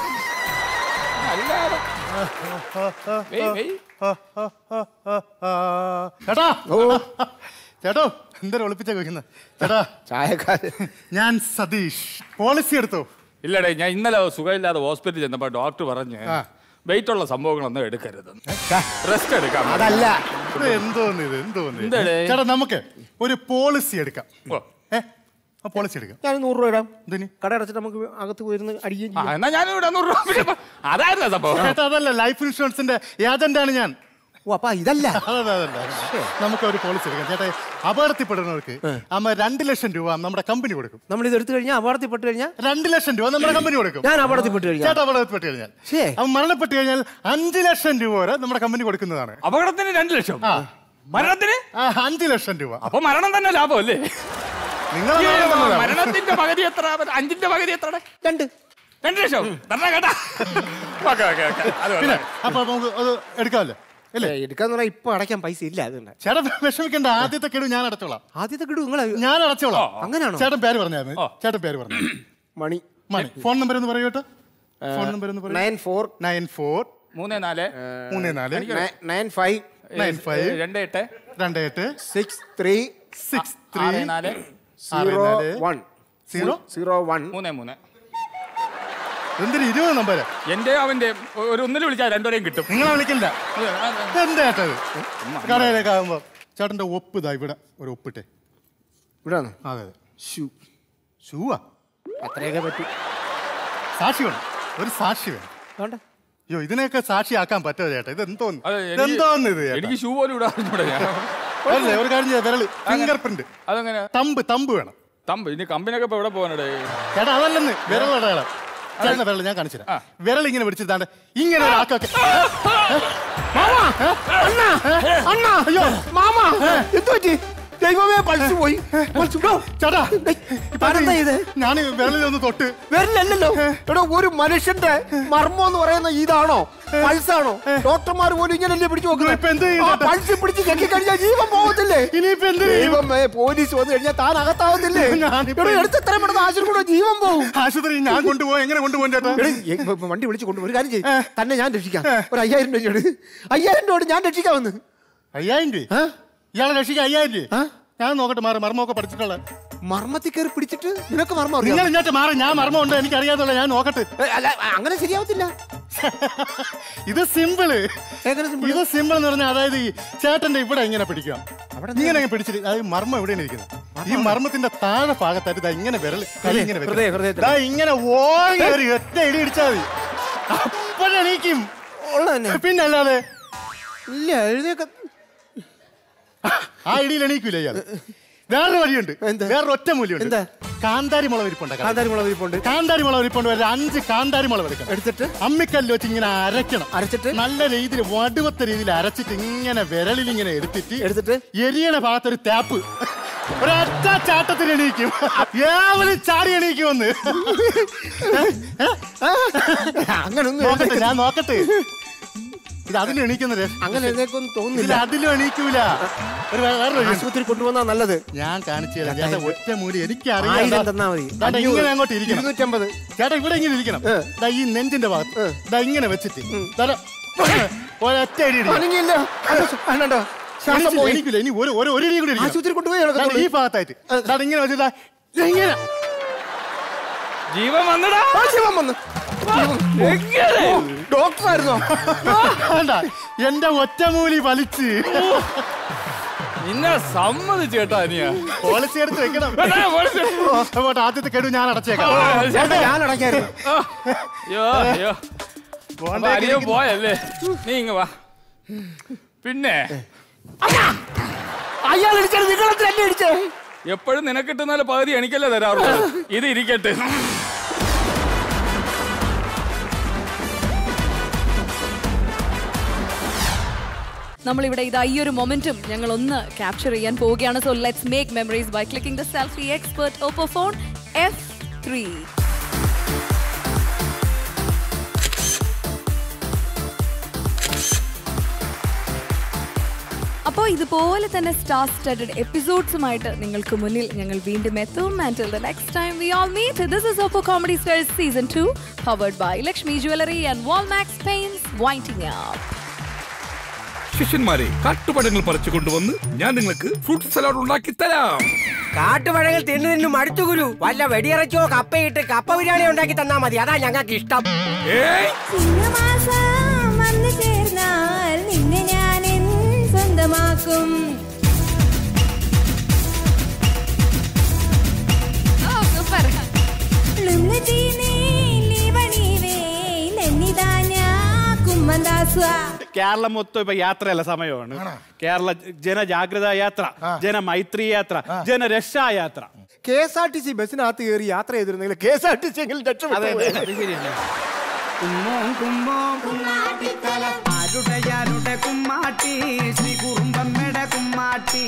S9: ചേട്ടാ ചേട്ടോ എന്തൊരു ഒളിപ്പിച്ച ചോദിക്കുന്നത് ചേട്ടാ?
S16: ചായക്കാരൻ
S9: ഞാൻ സതീഷ്. പോളിസി എടുത്തോ?
S20: ഇല്ലടേ, ഞാൻ ഇന്നലെ സുഖമില്ലാതെ ഹോസ്പിറ്റലിൽ ചെന്നപ്പോ ഡോക്ടർ പറഞ്ഞു വെയിറ്റ് ഉള്ള സംഭവങ്ങളൊന്നും എടുക്കരുത്, റെസ്റ്റ് എടുക്കാം.
S16: അതല്ല
S9: എന്തോന്ന് ഇത് എന്തോന്ന് ചേട്ടാ, നമുക്ക് ഒരു പോളിസി എടുക്കാം. പോളിസി എടുക്കാം.
S16: ഞാൻ നൂറ് രൂപ ഇടാം. കട അടച്ചിട്ട് നമുക്ക് അകത്ത് പോയിരുന്ന് അടിക്കുകയും ചെയ്യാം.
S20: എന്നാ ഞാൻ ഇവിടെ നൂറ് രൂപ. അതായിരുന്നു സംഭവം.
S9: ചേട്ടാ അതല്ല, ലൈഫ് ഇൻഷുറൻസിന്റെ ഏജന്റാണ് ഞാൻ.
S16: ഓ അപ്പൊ ഇതല്ല.
S9: നമുക്ക് ഒരു പോളിസി എടുക്കാം ചേട്ടാ. അപകടത്തിൽപ്പെടുന്നവർക്ക് അമ്മ രണ്ട് ലക്ഷം രൂപ നമ്മുടെ കമ്പനി കൊടുക്കും.
S16: നമ്മൾ ഇത് എടുത്തു കഴിഞ്ഞാൽ അപകടത്തിൽപ്പെട്ട് കഴിഞ്ഞാൽ
S9: രണ്ട് ലക്ഷം രൂപ നമ്മുടെ കമ്പനി കൊടുക്കും.
S16: ഞാൻ അപകടത്തിൽപ്പെട്ട് കഴിഞ്ഞാൽ
S9: ചേട്ടാ അപകടത്തിൽപ്പെട്ട് കഴിഞ്ഞാൽ അവൻ മരണപ്പെട്ട് കഴിഞ്ഞാൽ അഞ്ച് ലക്ഷം രൂപ വരെ നമ്മുടെ കമ്പനി കൊടുക്കുന്നതാണ്.
S20: അപകടത്തിന് രണ്ട് ലക്ഷം, മരണത്തിന്
S9: അഞ്ച് ലക്ഷം രൂപ.
S20: അപ്പൊ മരണം തന്നെ ലാഭം അല്ലേ?
S9: നിങ്ങൾ
S20: മരണത്തിന്റെ പകുതി എത്ര? അഞ്ചിന്റെ പകുതി എത്ര?
S16: രണ്ട്
S20: രണ്ട് ലക്ഷം കേട്ടാ.
S9: അപ്പൊ നമുക്ക് അത് എടുക്കാമല്ലോ.
S16: എടുക്കാന്ന് പറഞ്ഞാൽ ഇപ്പൊ അടയ്ക്കാൻ പൈസ ഇല്ല. അതുകൊണ്ട്
S9: ചേട്ടൻ വിഷമിക്കണ്ട, ആദ്യത്തെ കെടു ഞാൻ അടച്ചോളാം.
S16: ആദ്യത്തെ കെടു നിങ്ങൾ
S9: ഞാൻ അടച്ചോളാം.
S16: അങ്ങനെയാണോ?
S9: ചേട്ടൻ പേര് പറഞ്ഞായിരുന്നു. ചേട്ടൻ പേര് പറഞ്ഞു.
S16: മണി.
S9: മണി. ഫോൺ നമ്പർ എന്ന് പറയൂ കേട്ടോ. ഫോൺ നമ്പർ എന്ന് പറയൂ.
S16: നയൻ ഫോർ
S9: നയൻ ഫോർ
S20: മൂന്ന് നാല്
S9: മൂന്ന് നാല്
S16: നയൻ ഫൈവ്
S9: നയൻ ഫൈവ്
S20: രണ്ട് എട്ട്
S9: രണ്ട് എട്ട്
S16: സിക്സ് ത്രീ
S9: സിക്സ് ത്രീ
S20: നാല്
S16: zero one
S9: zero
S16: zero one
S20: മൂന്ന് മൂന്ന്.
S9: എന്തിന് ഇരുപത് നമ്പർ?
S20: എന്റെ അവന്റെ ഒരു ഒന്നിൽ വിളിച്ചാൽ രണ്ടുപേരെയും കിട്ടും.
S9: നിങ്ങളെ വിളിക്കില്ല. എന്താ ചേട്ടാ കടയിലേക്ക് ആകുമ്പോ
S1: ചേട്ടന്റെ ഒപ്പ് ഇതാ ഇവിടെ ഒരു ഒപ്പിട്ടെ.
S16: ഇവിടെ
S1: അതെ അതെ.
S16: ഷൂ
S1: ഷൂവാ
S16: അത്രയൊക്കെ പറ്റി.
S1: സാക്ഷി വേണം, ഒരു സാക്ഷി വേണം.
S16: വേണ്ട.
S1: അയ്യോ ഇതിനെയൊക്കെ സാക്ഷിയാക്കാൻ പറ്റുമോ ചേട്ടാ? ഇത് എന്തോന്ന്
S20: അതെ, എനിക്ക്
S1: എന്തോന്ന് ഇത് ചേട്ടാ?
S20: എനിക്ക് ഷൂ പോലും ഇടാൻ
S1: അല്ലേ ഒരു കാര്യം ചെയ്യാം, വിരല് ഫിംഗർ പ്രിന്റ്.
S20: അതെങ്ങനെ?
S1: തമ്പ് തമ്പ് വേണം.
S20: തമ്പ് ഇനി കമ്പനിയൊക്കെ ഇപ്പൊ എവിടെ പോകാനടേ
S1: ചേട്ടാ? അതല്ലെന്ന് വിരൽ അടയാളം. ചേട്ടന്റെ വിരൽ ഞാൻ കാണിച്ചു തരാം. വിരൽ ഇങ്ങനെ പിടിച്ചിട്ടാണ്ട് ഇങ്ങനെ ഒരാക്കൊക്കെ.
S16: അയ്യോ മാമ എന്ത് പറ്റി? ദൈവമേ പൾസ് പോയി.
S1: ചേട്ടാ
S16: ഇത്
S1: ഞാൻ വിരലിലൊന്ന് തൊട്ട്.
S16: വിരലല്ലോ എടോ, ഒരു മനുഷ്യന്റെ മർമ്മം എന്ന് പറയുന്ന ഇതാണോ? പൾസാണോ? ഡോക്ടർമാർ പോലും ഇങ്ങനല്ലേ പിടിച്ചു നോക്കുന്നത്? പൾസ് പിടിച്ച് ചെക്കി കഴിഞ്ഞാൽ ജീവൻ പോകത്തില്ലേ? ദൈവമേ പോലീസ് വന്നു കഴിഞ്ഞാൽ താൻ അകത്താവത്തില്ലേ? എടുത്ത് എത്ര പെട്ടെന്ന് ആശുപത്രി കൂടെ ജീവൻ പോകും.
S1: ആശുപത്രി ഞാൻ കൊണ്ടുപോയി എങ്ങനെ കൊണ്ടുപോകും ചേട്ടാ?
S16: വണ്ടി വിളിച്ച് കൊണ്ടുപോകും. ഒരു കാര്യം ചെയ്യും, തന്നെ ഞാൻ രക്ഷിക്കാം. ഒരു അയ്യായിരം രൂപ അയ്യായിരം രൂപ ഞാൻ രക്ഷിക്കാമെന്ന്.
S1: അയ്യായിരം രൂപ ഇയാളെ രക്ഷിക്കാൻ അയ്യായിരം രൂപ? ഞാൻ നോക്കട്ടെ മാറി മർമ്മമൊക്കെ പഠിച്ചിട്ടുള്ള.
S16: മർമ്മത്തിൽ കയറി പിടിച്ചിട്ട് നിനക്ക് മർമ്മം
S1: നിങ്ങൾ ഇങ്ങോട്ട് മാറി. ഞാൻ മർമ്മം ഉണ്ട് എനിക്ക് അറിയാതുള്ള. ഞാൻ നോക്കട്ടെ.
S16: അങ്ങനെ ശരിയാവത്തില്ല.
S1: ഇത് സിമ്പിള്. ഇത് സിമ്പിൾ എന്ന് പറഞ്ഞാൽ അതായത് ഈ ചേട്ടന്റെ ഇവിടെ ഇങ്ങനെ പിടിക്കുക. ഇങ്ങനെ പിടിച്ചിട്ട് അതായത് മർമ്മം എവിടെയാണ് ഇരിക്കുന്നത്? ഈ മർമ്മത്തിന്റെ താഴെ ഭാഗത്തായിട്ട് ഇതാ ഇങ്ങനെ വിരൽ ഇങ്ങനെ ഇങ്ങനെ ഓടി ഒരു ഒറ്റ ഇടി ഇടിച്ചാൽ മതി, അപ്പോഴെണീക്കും. പിന്നെ അല്ലാതെ
S16: ഇല്ല എഴുതിയൊക്കെ
S1: ആ ഇടിയിൽ എണീക്കൂല ഇയാൾ. വേറൊരു വഴിയുണ്ട്, വേറൊരു ഒറ്റ മൂല്യമുണ്ട്. കാന്താരി മുളക് ഇരിപ്പുണ്ട്.
S16: കാന്താരി മുളക് ഇരിപ്പുണ്ട്.
S1: കാന്താരി മുളക് ഇരിപ്പുണ്ട്. ഒരു അഞ്ച് കാന്താരി മുളക് എടുക്കണം.
S16: എടുത്തിട്ട്
S1: അമ്മിക്കല്ല് വെച്ച് ഇങ്ങനെ അരയ്ക്കണം.
S16: അരച്ചിട്ട്
S1: നല്ല രീതിയിൽ വടുവത്ത രീതിയിൽ അരച്ചിട്ട് ഇങ്ങനെ വിരലിൽ ഇങ്ങനെ എടുത്തിട്ട്
S16: എടുത്തിട്ട്
S1: എരിയണ ഭാഗത്തൊരു ടാപ്പ് ഒരൊറ്റ ചാട്ടത്തിൽ എണീക്കും. ഏവലും ചാടി എണീക്കുമെന്ന്.
S16: അങ്ങനെ
S1: നോക്കട്ടെ, ഞാൻ നോക്കട്ടെ. ഇത് അതിലും എണീക്കുന്നത്
S16: അങ്ങനെ തോന്നുന്നില്ല.
S1: അതിലും എണീക്കൂല. ഒരു വേറെ
S16: ആശുപത്രി കൊണ്ടുവന്നാ നല്ലത്.
S1: ഞാൻ കാണിച്ചു തരാം ചേട്ടാ. ഒറ്റ മൂലി എനിക്കറിയാം.
S16: തന്നാ മതി.
S1: ഇങ്ങനെ അങ്ങോട്ട് ഇരിക്കണം.
S16: ഇരുന്നൂറ്റമ്പത്
S1: ചേട്ടാ ഇവിടെ ഇങ്ങനെ ഇരിക്കണം. ഈ നെഞ്ചിന്റെ ഭാഗത്ത് ദാ ഇങ്ങനെ വെച്ചിട്ട് ഒരൊറ്റ ഇടി എണീക്കില്ല. ഇനി ഒരു ഒരു ഇടി കൂടി
S16: ആശുപത്രി കൊണ്ടുപോയി
S1: ഈ ഭാഗത്തായിട്ട് ഇങ്ങനെ വെച്ചിട്ടാ ഇങ്ങനെ
S20: ജീവൻ വന്നടാ.
S16: ജീവൻ വന്നു. ഡോക്ടറായിരുന്നോ?
S1: എന്റെ ഒറ്റമൂലി വലിച്ച്
S20: നിന്നെ സമ്മതിച്ചു കേട്ടോ. അനിയ
S1: പോളിസി എടുത്ത് വെക്കണം. ആദ്യത്തെ കെടു ഞാൻ അടച്ചേക്കാം.
S16: ഞാൻ അടയ്ക്കായിരുന്നു.
S20: പോയല്ലേ നീ ഇങ്ങ വാ. പിന്നെ
S16: അയാൾ ഇടിച്ചത് നിങ്ങളെത്ര എന്നെ ഇടിച്ചേ?
S20: എപ്പോഴും നിനക്കിട്ടുന്നാലും പകുതി എനിക്കല്ലേ തരാറുള്ളൂ. ഇത് ഇരിക്കട്ടെ.
S2: നമ്മളിവിടെ ഇതാ ഈ ഒരു മൊമെന്റും ഞങ്ങൾ ഒന്ന് ക്യാപ്ചർ ചെയ്യാൻ പോവുകയാണ്. So let's make memories by clicking the selfie expert Oppo phone F three. അപ്പോൾ ഇതുപോലെ തന്നെ സ്റ്റാർ സ്റ്റഡഡ് എപ്പിസോഡ്സുമായിട്ട് നിങ്ങൾക്ക് മുന്നിൽ ഞങ്ങൾ വീണ്ടും എത്തും. Until the next time we all meet, this is Oppo Comedy Stars Season two, powered by Lakshmi Jewelry and Walmax Paints, winding up.
S10: ശിഷ്യന്മാരെ, കാട്ടുപഴങ്ങൾ പറിച്ചു കൊണ്ടുവന്ന് ഞാൻ നിങ്ങൾക്ക് ഫ്രൂട്ട് സലാഡ് ഉണ്ടാക്കി തരാം.
S11: കാട്ടുപഴങ്ങൾ തിന്നു തിന്നു മടുത്തു ഗുരു. വല്ല വെടിയിറച്ചോ കപ്പയിട്ട് കപ്പ ബിരിയാണി ഉണ്ടാക്കി തന്നാ മതി, അതാ ഞങ്ങൾക്ക് ഇഷ്ടം.
S13: നിന്നെ ഞാൻ സ്വന്തമാക്കും.
S19: കേരളം മൊത്തം ഇപ്പൊ യാത്രയല്ല സമയമാണ്. കേരള ജനജാഗ്രത യാത്ര, ജനമൈത്രി യാത്ര, ജനരക്ഷാ യാത്ര.
S16: K S R T C ബസ്സിനകത്ത് കയറി യാത്ര ചെയ്തിരുന്നെങ്കിൽ K S R T C എങ്കിലും രക്ഷപ്പെട്ടു.
S14: കുമ്മാട്ടി ശ്രീ കുറുമ്പമ്മയുടെ കുമ്മാട്ടി.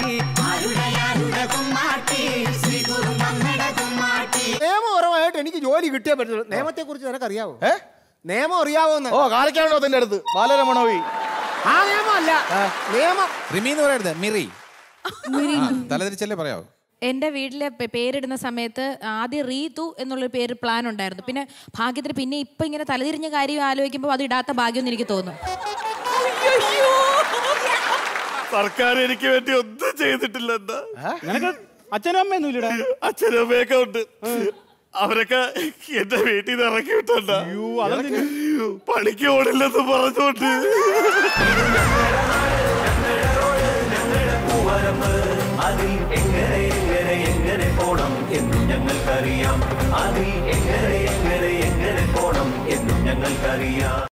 S16: നിയമപരമായിട്ട് എനിക്ക് ജോലി കിട്ടിയേ പറ്റുള്ളൂ. നിയമത്തെ കുറിച്ച് നിനക്ക് അറിയാവോ? നിയമം അറിയാവോന്ന്?
S9: ഓ കാണിക്കാണോ അതിന്റെ അടുത്ത് ബാലരമണോയി.
S16: ആ നിയമമല്ല, നിയമം
S3: റിമി എന്ന് പറയരുത്, മിറി. തലതിരിച്ചല്ലേ പറയാവോ?
S4: എൻ്റെ വീട്ടിലെ പേരിടുന്ന സമയത്ത് ആദ്യം റീതു എന്നുള്ളൊരു പേര് പ്ലാൻ ഉണ്ടായിരുന്നു. പിന്നെ ഭാഗ്യത്തിന് പിന്നെ ഇപ്പൊ ഇങ്ങനെ തലതിരിഞ്ഞ കാര്യം ആലോചിക്കുമ്പോൾ അത് ഇടാത്ത ഭാഗ്യം എനിക്ക് തോന്നുന്നു.
S19: സർക്കാർ എനിക്ക് വേണ്ടി ഒന്നും ചെയ്തിട്ടില്ല. എന്താ നിനക്ക് അച്ഛനും അമ്മയൊന്നും ഇല്ലടാ? അച്ഛനും അമ്മയൊക്കെ ഉണ്ട്. അവരൊക്കെ എന്റെ വീട്ടിൽ നിന്ന് ഇറക്കി വിട്ടോണ്ടാ. പണിക്ക് ഓടില്ലെന്ന് പറഞ്ഞോണ്ട്
S7: വരമ്പ് അതിൽ എങ്ങനെ എങ്ങനെ എങ്ങനെ പോണം എന്നും ഞങ്ങൾക്കറിയാം അതിൽ എങ്ങനെ എങ്ങനെ എങ്ങനെ പോണം എന്നും ഞങ്ങൾക്കറിയാം